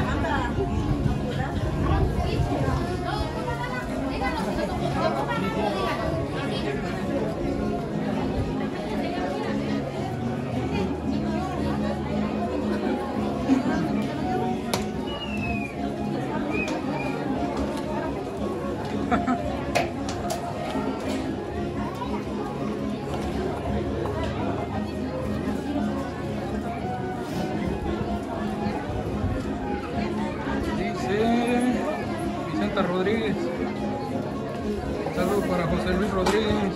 Rodríguez, saludos para José Luis Rodríguez,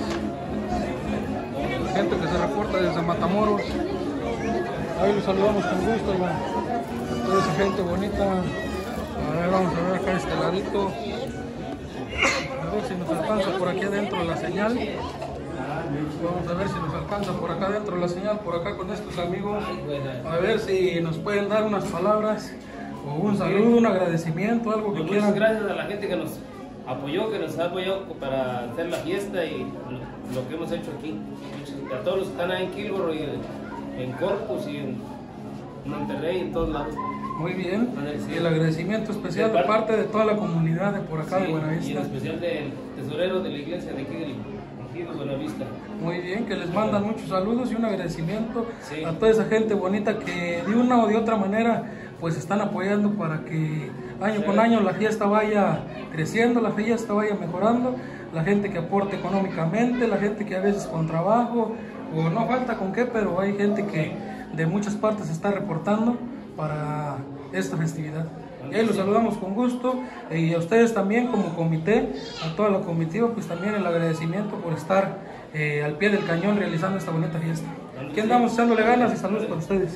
la gente que se reporta desde Matamoros. Ahí los saludamos con gusto, ¿no? A toda esa gente bonita. A ver, vamos a ver acá este ladito, a ver si nos alcanza por aquí adentro la señal. Vamos a ver si nos alcanza por acá adentro la señal, por acá con estos amigos, a ver si nos pueden dar unas palabras o un saludo, un agradecimiento, algo que Pues quieran. muchas gracias a la gente que nos apoyó, que nos ha apoyado para hacer la fiesta y lo, lo que hemos hecho aquí. A todos los que están ahí en Kilgore y en Corpus y en Monterrey, en todos lados. Muy bien, Sí. y el agradecimiento especial de parte de toda la comunidad de por acá Sí, de Buenavista. y en especial del tesorero de la iglesia de aquí, del, aquí de Buenavista. Muy bien, que les mandan muchos saludos y un agradecimiento Sí. a toda esa gente bonita que de una o de otra manera pues están apoyando para que año con año la fiesta vaya creciendo, la fiesta vaya mejorando, la gente que aporte económicamente, la gente que a veces con trabajo o no falta con qué, pero hay gente que de muchas partes se está reportando para esta festividad. Y ahí los saludamos con gusto, y a ustedes también como comité, a toda la comitiva, pues también el agradecimiento por estar eh, al pie del cañón realizando esta bonita fiesta. Aquí andamos echándole ganas y saludos para ustedes.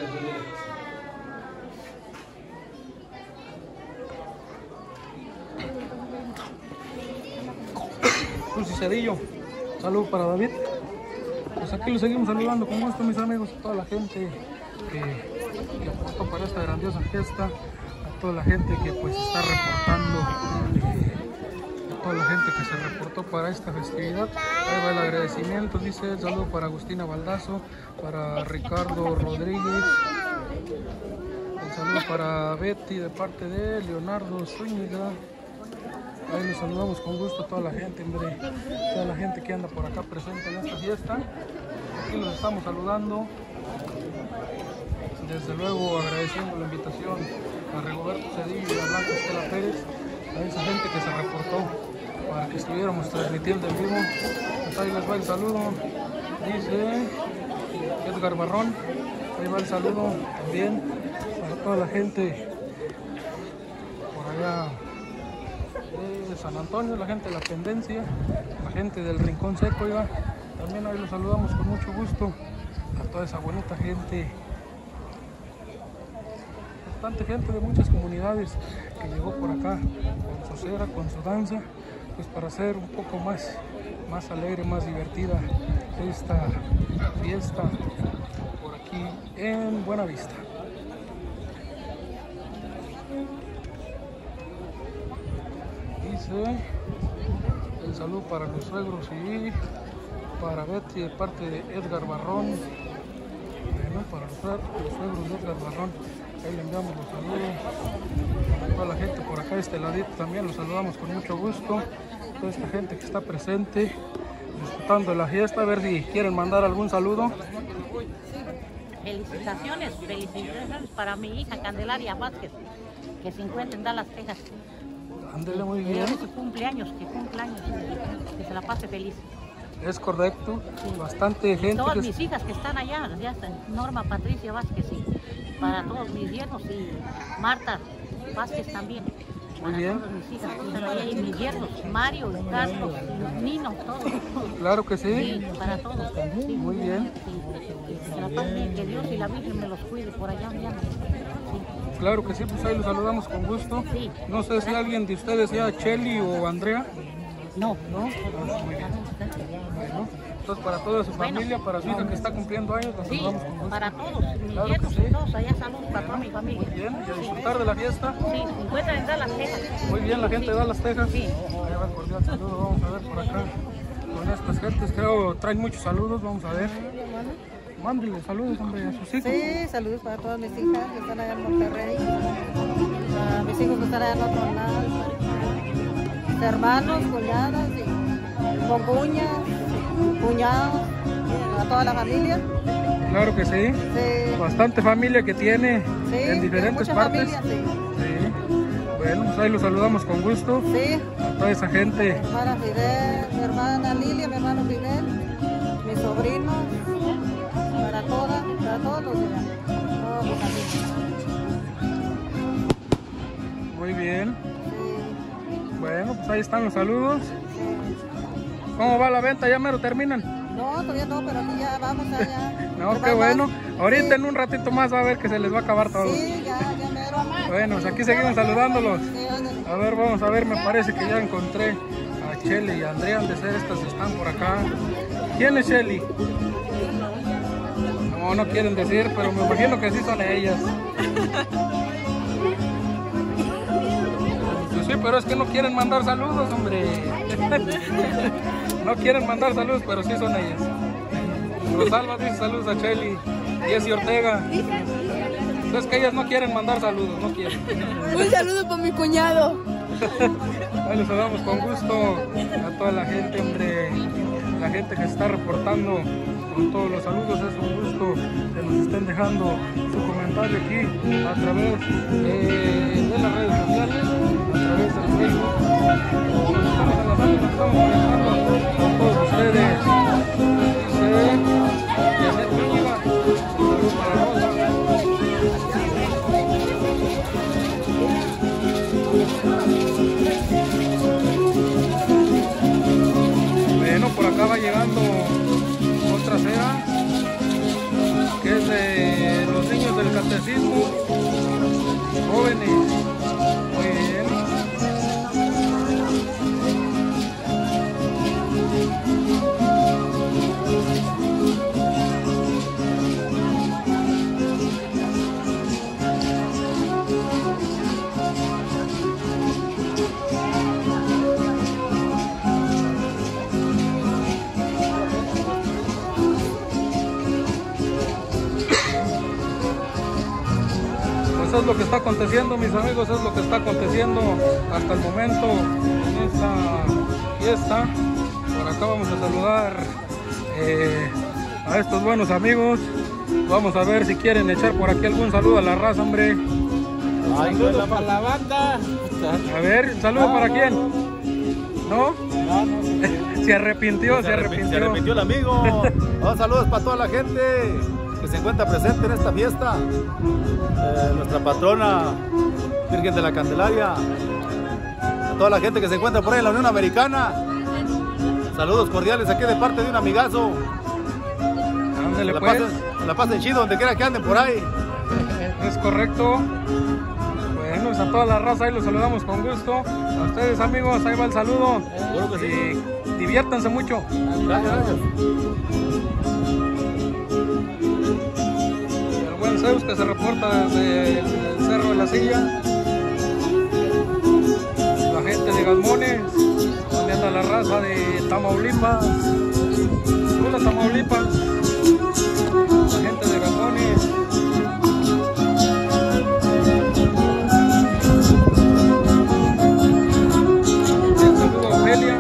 Lucy Cedillo, salud para David. Pues aquí lo seguimos saludando con gusto, mis amigos, a toda la gente que, que aportó para esta grandiosa fiesta, a toda la gente que pues está reportando, eh, a toda la gente que se reportó para esta festividad. Ahí va el agradecimiento, dice el saludo para Agustina Baldazo, para Ricardo Rodríguez, el saludo para Betty de parte de Leonardo Zúñiga. Ahí les saludamos con gusto a toda la gente, hombre, toda la gente que anda por acá presente en esta fiesta. Aquí los estamos saludando. Desde luego agradeciendo la invitación a Rigoberto Cedillo y a Blanca Estela Pérez, a esa gente que se reportó para que estuviéramos transmitiendo en vivo. Pues ahí les va el saludo, dice Edgar Barrón. Ahí va el saludo también para toda la gente por allá de San Antonio, la gente de la Pendencia, la gente del Rincón Seco, ya. También ahí los saludamos con mucho gusto a toda esa bonita gente, bastante gente de muchas comunidades que llegó por acá con su cera, con su danza, pues para hacer un poco más, más alegre, más divertida esta fiesta por aquí en Buenavista. Dice el saludo para los suegros y para Betty de parte de Edgar Barrón. Bueno, para los, los suegros de Edgar Barrón, ahí le enviamos los saludos. Para toda la gente por acá de este ladito también los saludamos con mucho gusto. Toda esta gente que está presente disfrutando de la fiesta, a ver si quieren mandar algún saludo. Felicitaciones, felicitaciones para mi hija Candelaria Vázquez, que se encuentra en Dallas, Texas. Ándele, muy bien. Que cumpleaños, que cumpleaños, que se la pase feliz. Es correcto, sí. Bastante gente. Todas que... mis hijas que están allá, ya están, Norma Patricia Vázquez, y para todos mis yernos, y Marta Vázquez también. Muy para bien. Todas mis hijas que están allá, y mis yernos, Mario, Carlos, Nino, todos. Claro que sí. Sí, para todos. Sí. Muy bien. Sí. Que se la pase bien, que Dios y la Virgen me los cuide por allá, ya. Sí. Claro que sí, pues ahí los saludamos con gusto. Sí. No sé si alguien de ustedes sea Cheli o Andrea. No. ¿No? Ah, muy bien. Bueno, entonces para toda su Bueno, familia, para su hija que está cumpliendo años, la sí, saludamos con gusto. para todos, mis Claro nietos que sí. y todos, allá saludos para toda mi familia. Muy bien, y a disfrutar de la fiesta. Sí, se encuentran en Dallas, Texas. Muy bien, la gente Sí. de Dallas, Texas. Sí. Ahí va el cordial saludo, vamos a ver por acá. Con estas gentes, creo, traen muchos saludos, vamos a ver. Mándale saludos, hombre, a sus hijos. Sí, saludos para todas mis hijas que están allá en Monterrey, a mis hijos que están allá en otro lado, mis hermanos, cuñadas, y concuñas, cuñados, a toda la familia. Claro que sí. Sí. Bastante familia que tiene Sí, en diferentes mucha partes. familia, sí. Sí. Bueno, pues ahí los saludamos con gusto. Sí. A toda esa gente. Mi hermana Fidel, mi hermana Lilia, mi hermano Fidel, mis sobrinos, para todas, para todos los días, todos los amigos. Muy bien. Sí. Bueno, pues ahí están los saludos. Sí. ¿Cómo va la venta? ¿Ya mero terminan? No, todavía no, pero aquí ya vamos allá. No, qué bueno. Ahorita en un ratito más va a ver que se les va a acabar todo. Sí, ya, ya mero. Bueno, pues aquí seguimos saludándolos. Sí, ándale. A ver, vamos a ver, me parece que ya encontré a Shelly y a Andrea, han de ser estas que están por acá. ¿Quién es Shelly? No, no quieren decir, pero me imagino que sí son ellas. Pues sí, pero es que no quieren mandar saludos, hombre. No quieren mandar saludos, pero sí son ellas. Rosalba dice saludos a Cheli. Jessy Ortega. Es que ellas no quieren mandar saludos, no quieren. Un saludo para mi cuñado. Ahí les saludamos con gusto a toda la gente, hombre. La gente que se está reportando con todos los saludos. Es un gusto que nos estén dejando su comentario aquí a través eh, de las redes sociales, a través del Facebook. Nos estamos enlazando, nos estamos conectando con todos ustedes. Dice Janet Zúñiga, saludos para Rosa. Bueno, por acá va llegando otra cera que es de los niños del catecismo jóvenes. Muy bien. Es lo que está aconteciendo, mis amigos, es lo que está aconteciendo hasta el momento en esta fiesta. Por acá vamos a saludar eh, a estos buenos amigos. Vamos a ver si quieren echar por aquí algún saludo a la raza, hombre. Saludos para la banda. A ver, ¿saludo para quién? ¿No? No, no. Se arrepintió, se, se arrepintió. Se arrepintió el amigo. Oh, saludos para toda la gente que se encuentra presente en esta fiesta. Eh, nuestra patrona Virgen de la Candelaria, a toda la gente que se encuentra por ahí en la Unión Americana, saludos cordiales aquí de parte de un amigazo. Ándale, la, pues. pasen, la pasen chido donde quiera que anden por ahí. Es correcto. Bueno, a toda la raza ahí los saludamos con gusto. A ustedes, amigos, ahí va el saludo. Seguro que sí. Y diviértanse mucho. Gracias, gracias. Buen Zeus que se reporta desde el Cerro de la Silla. La gente de Galmones, donde anda la raza de Tamaulipas. Hola, Tamaulipas. La gente de Galmones. Un saludo a Ofelia.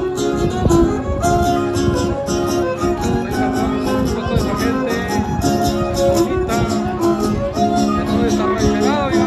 Ahí saludamos a toda esa gente bonita. Está reiterado ya.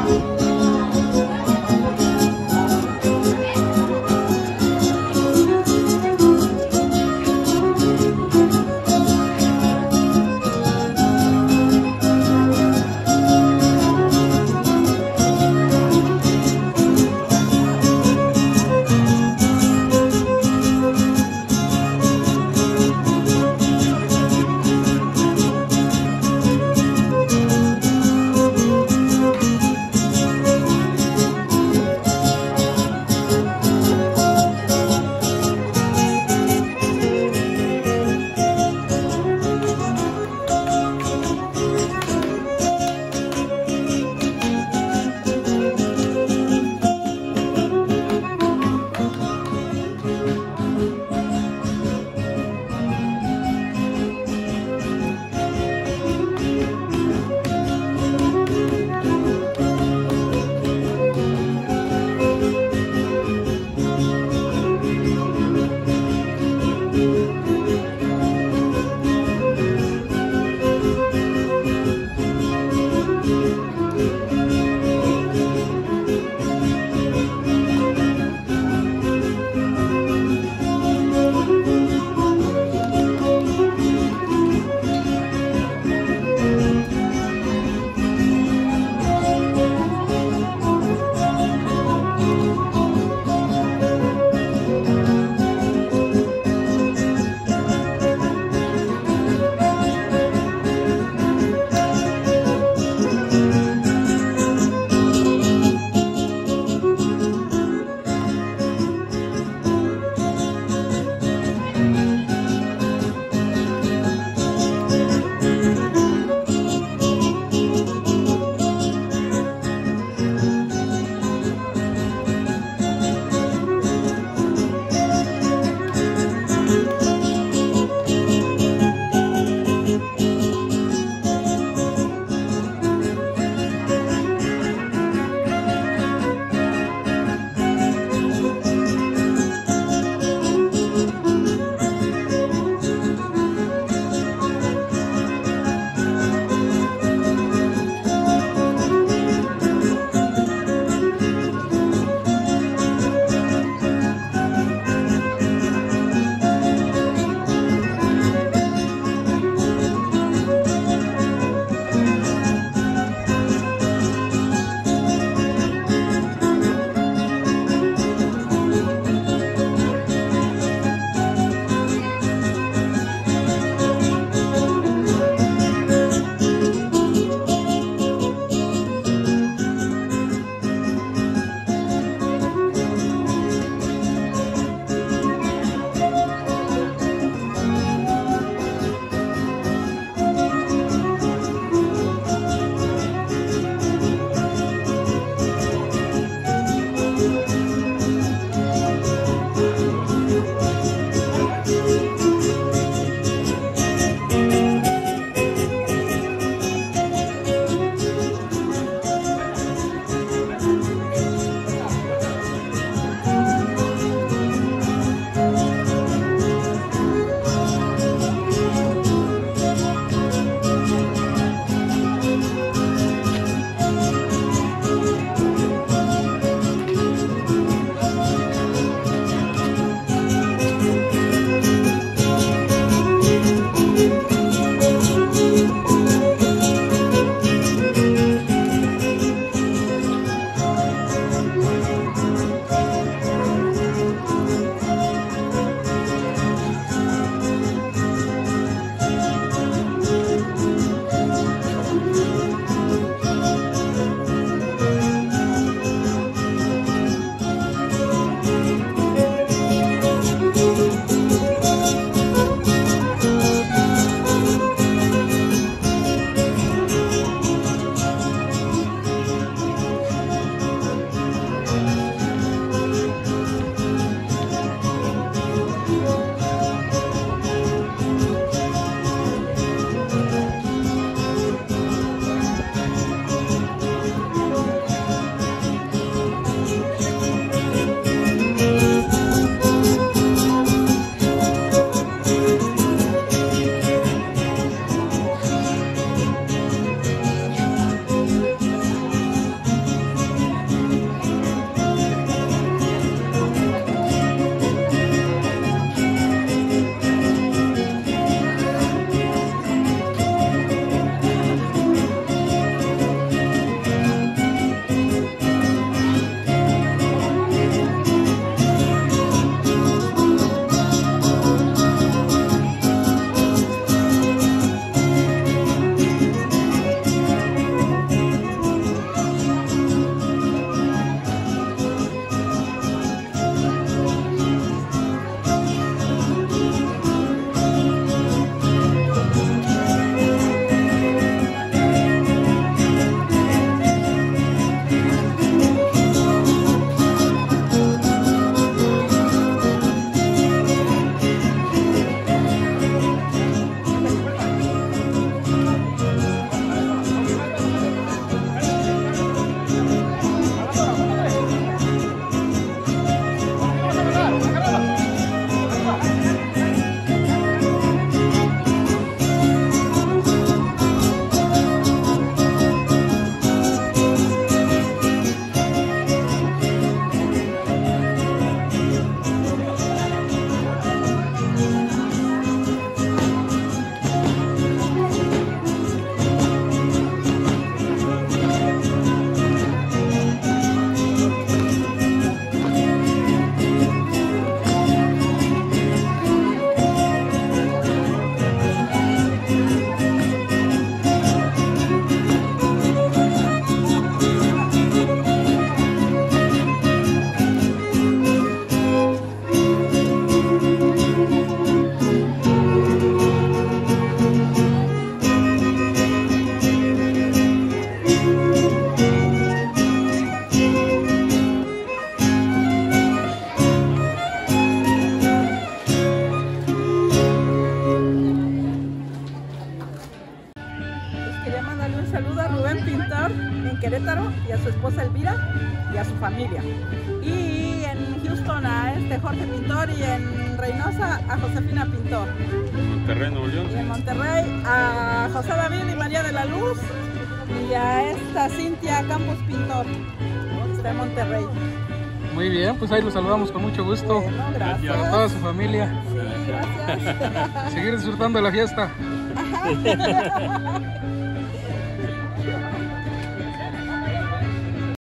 Lázaro y a su esposa Elvira y a su familia. Y en Houston a este Jorge Pintor y en Reynosa a Josefina Pintor. Monterrey, Nuevo León. Y en Monterrey a José David y María de la Luz y a esta Cintia Campos Pintor. Está en Monterrey. Muy bien, pues ahí los saludamos con mucho gusto. Bueno, gracias. Para toda su familia. Sí, gracias. Seguir disfrutando de la fiesta. Ajá.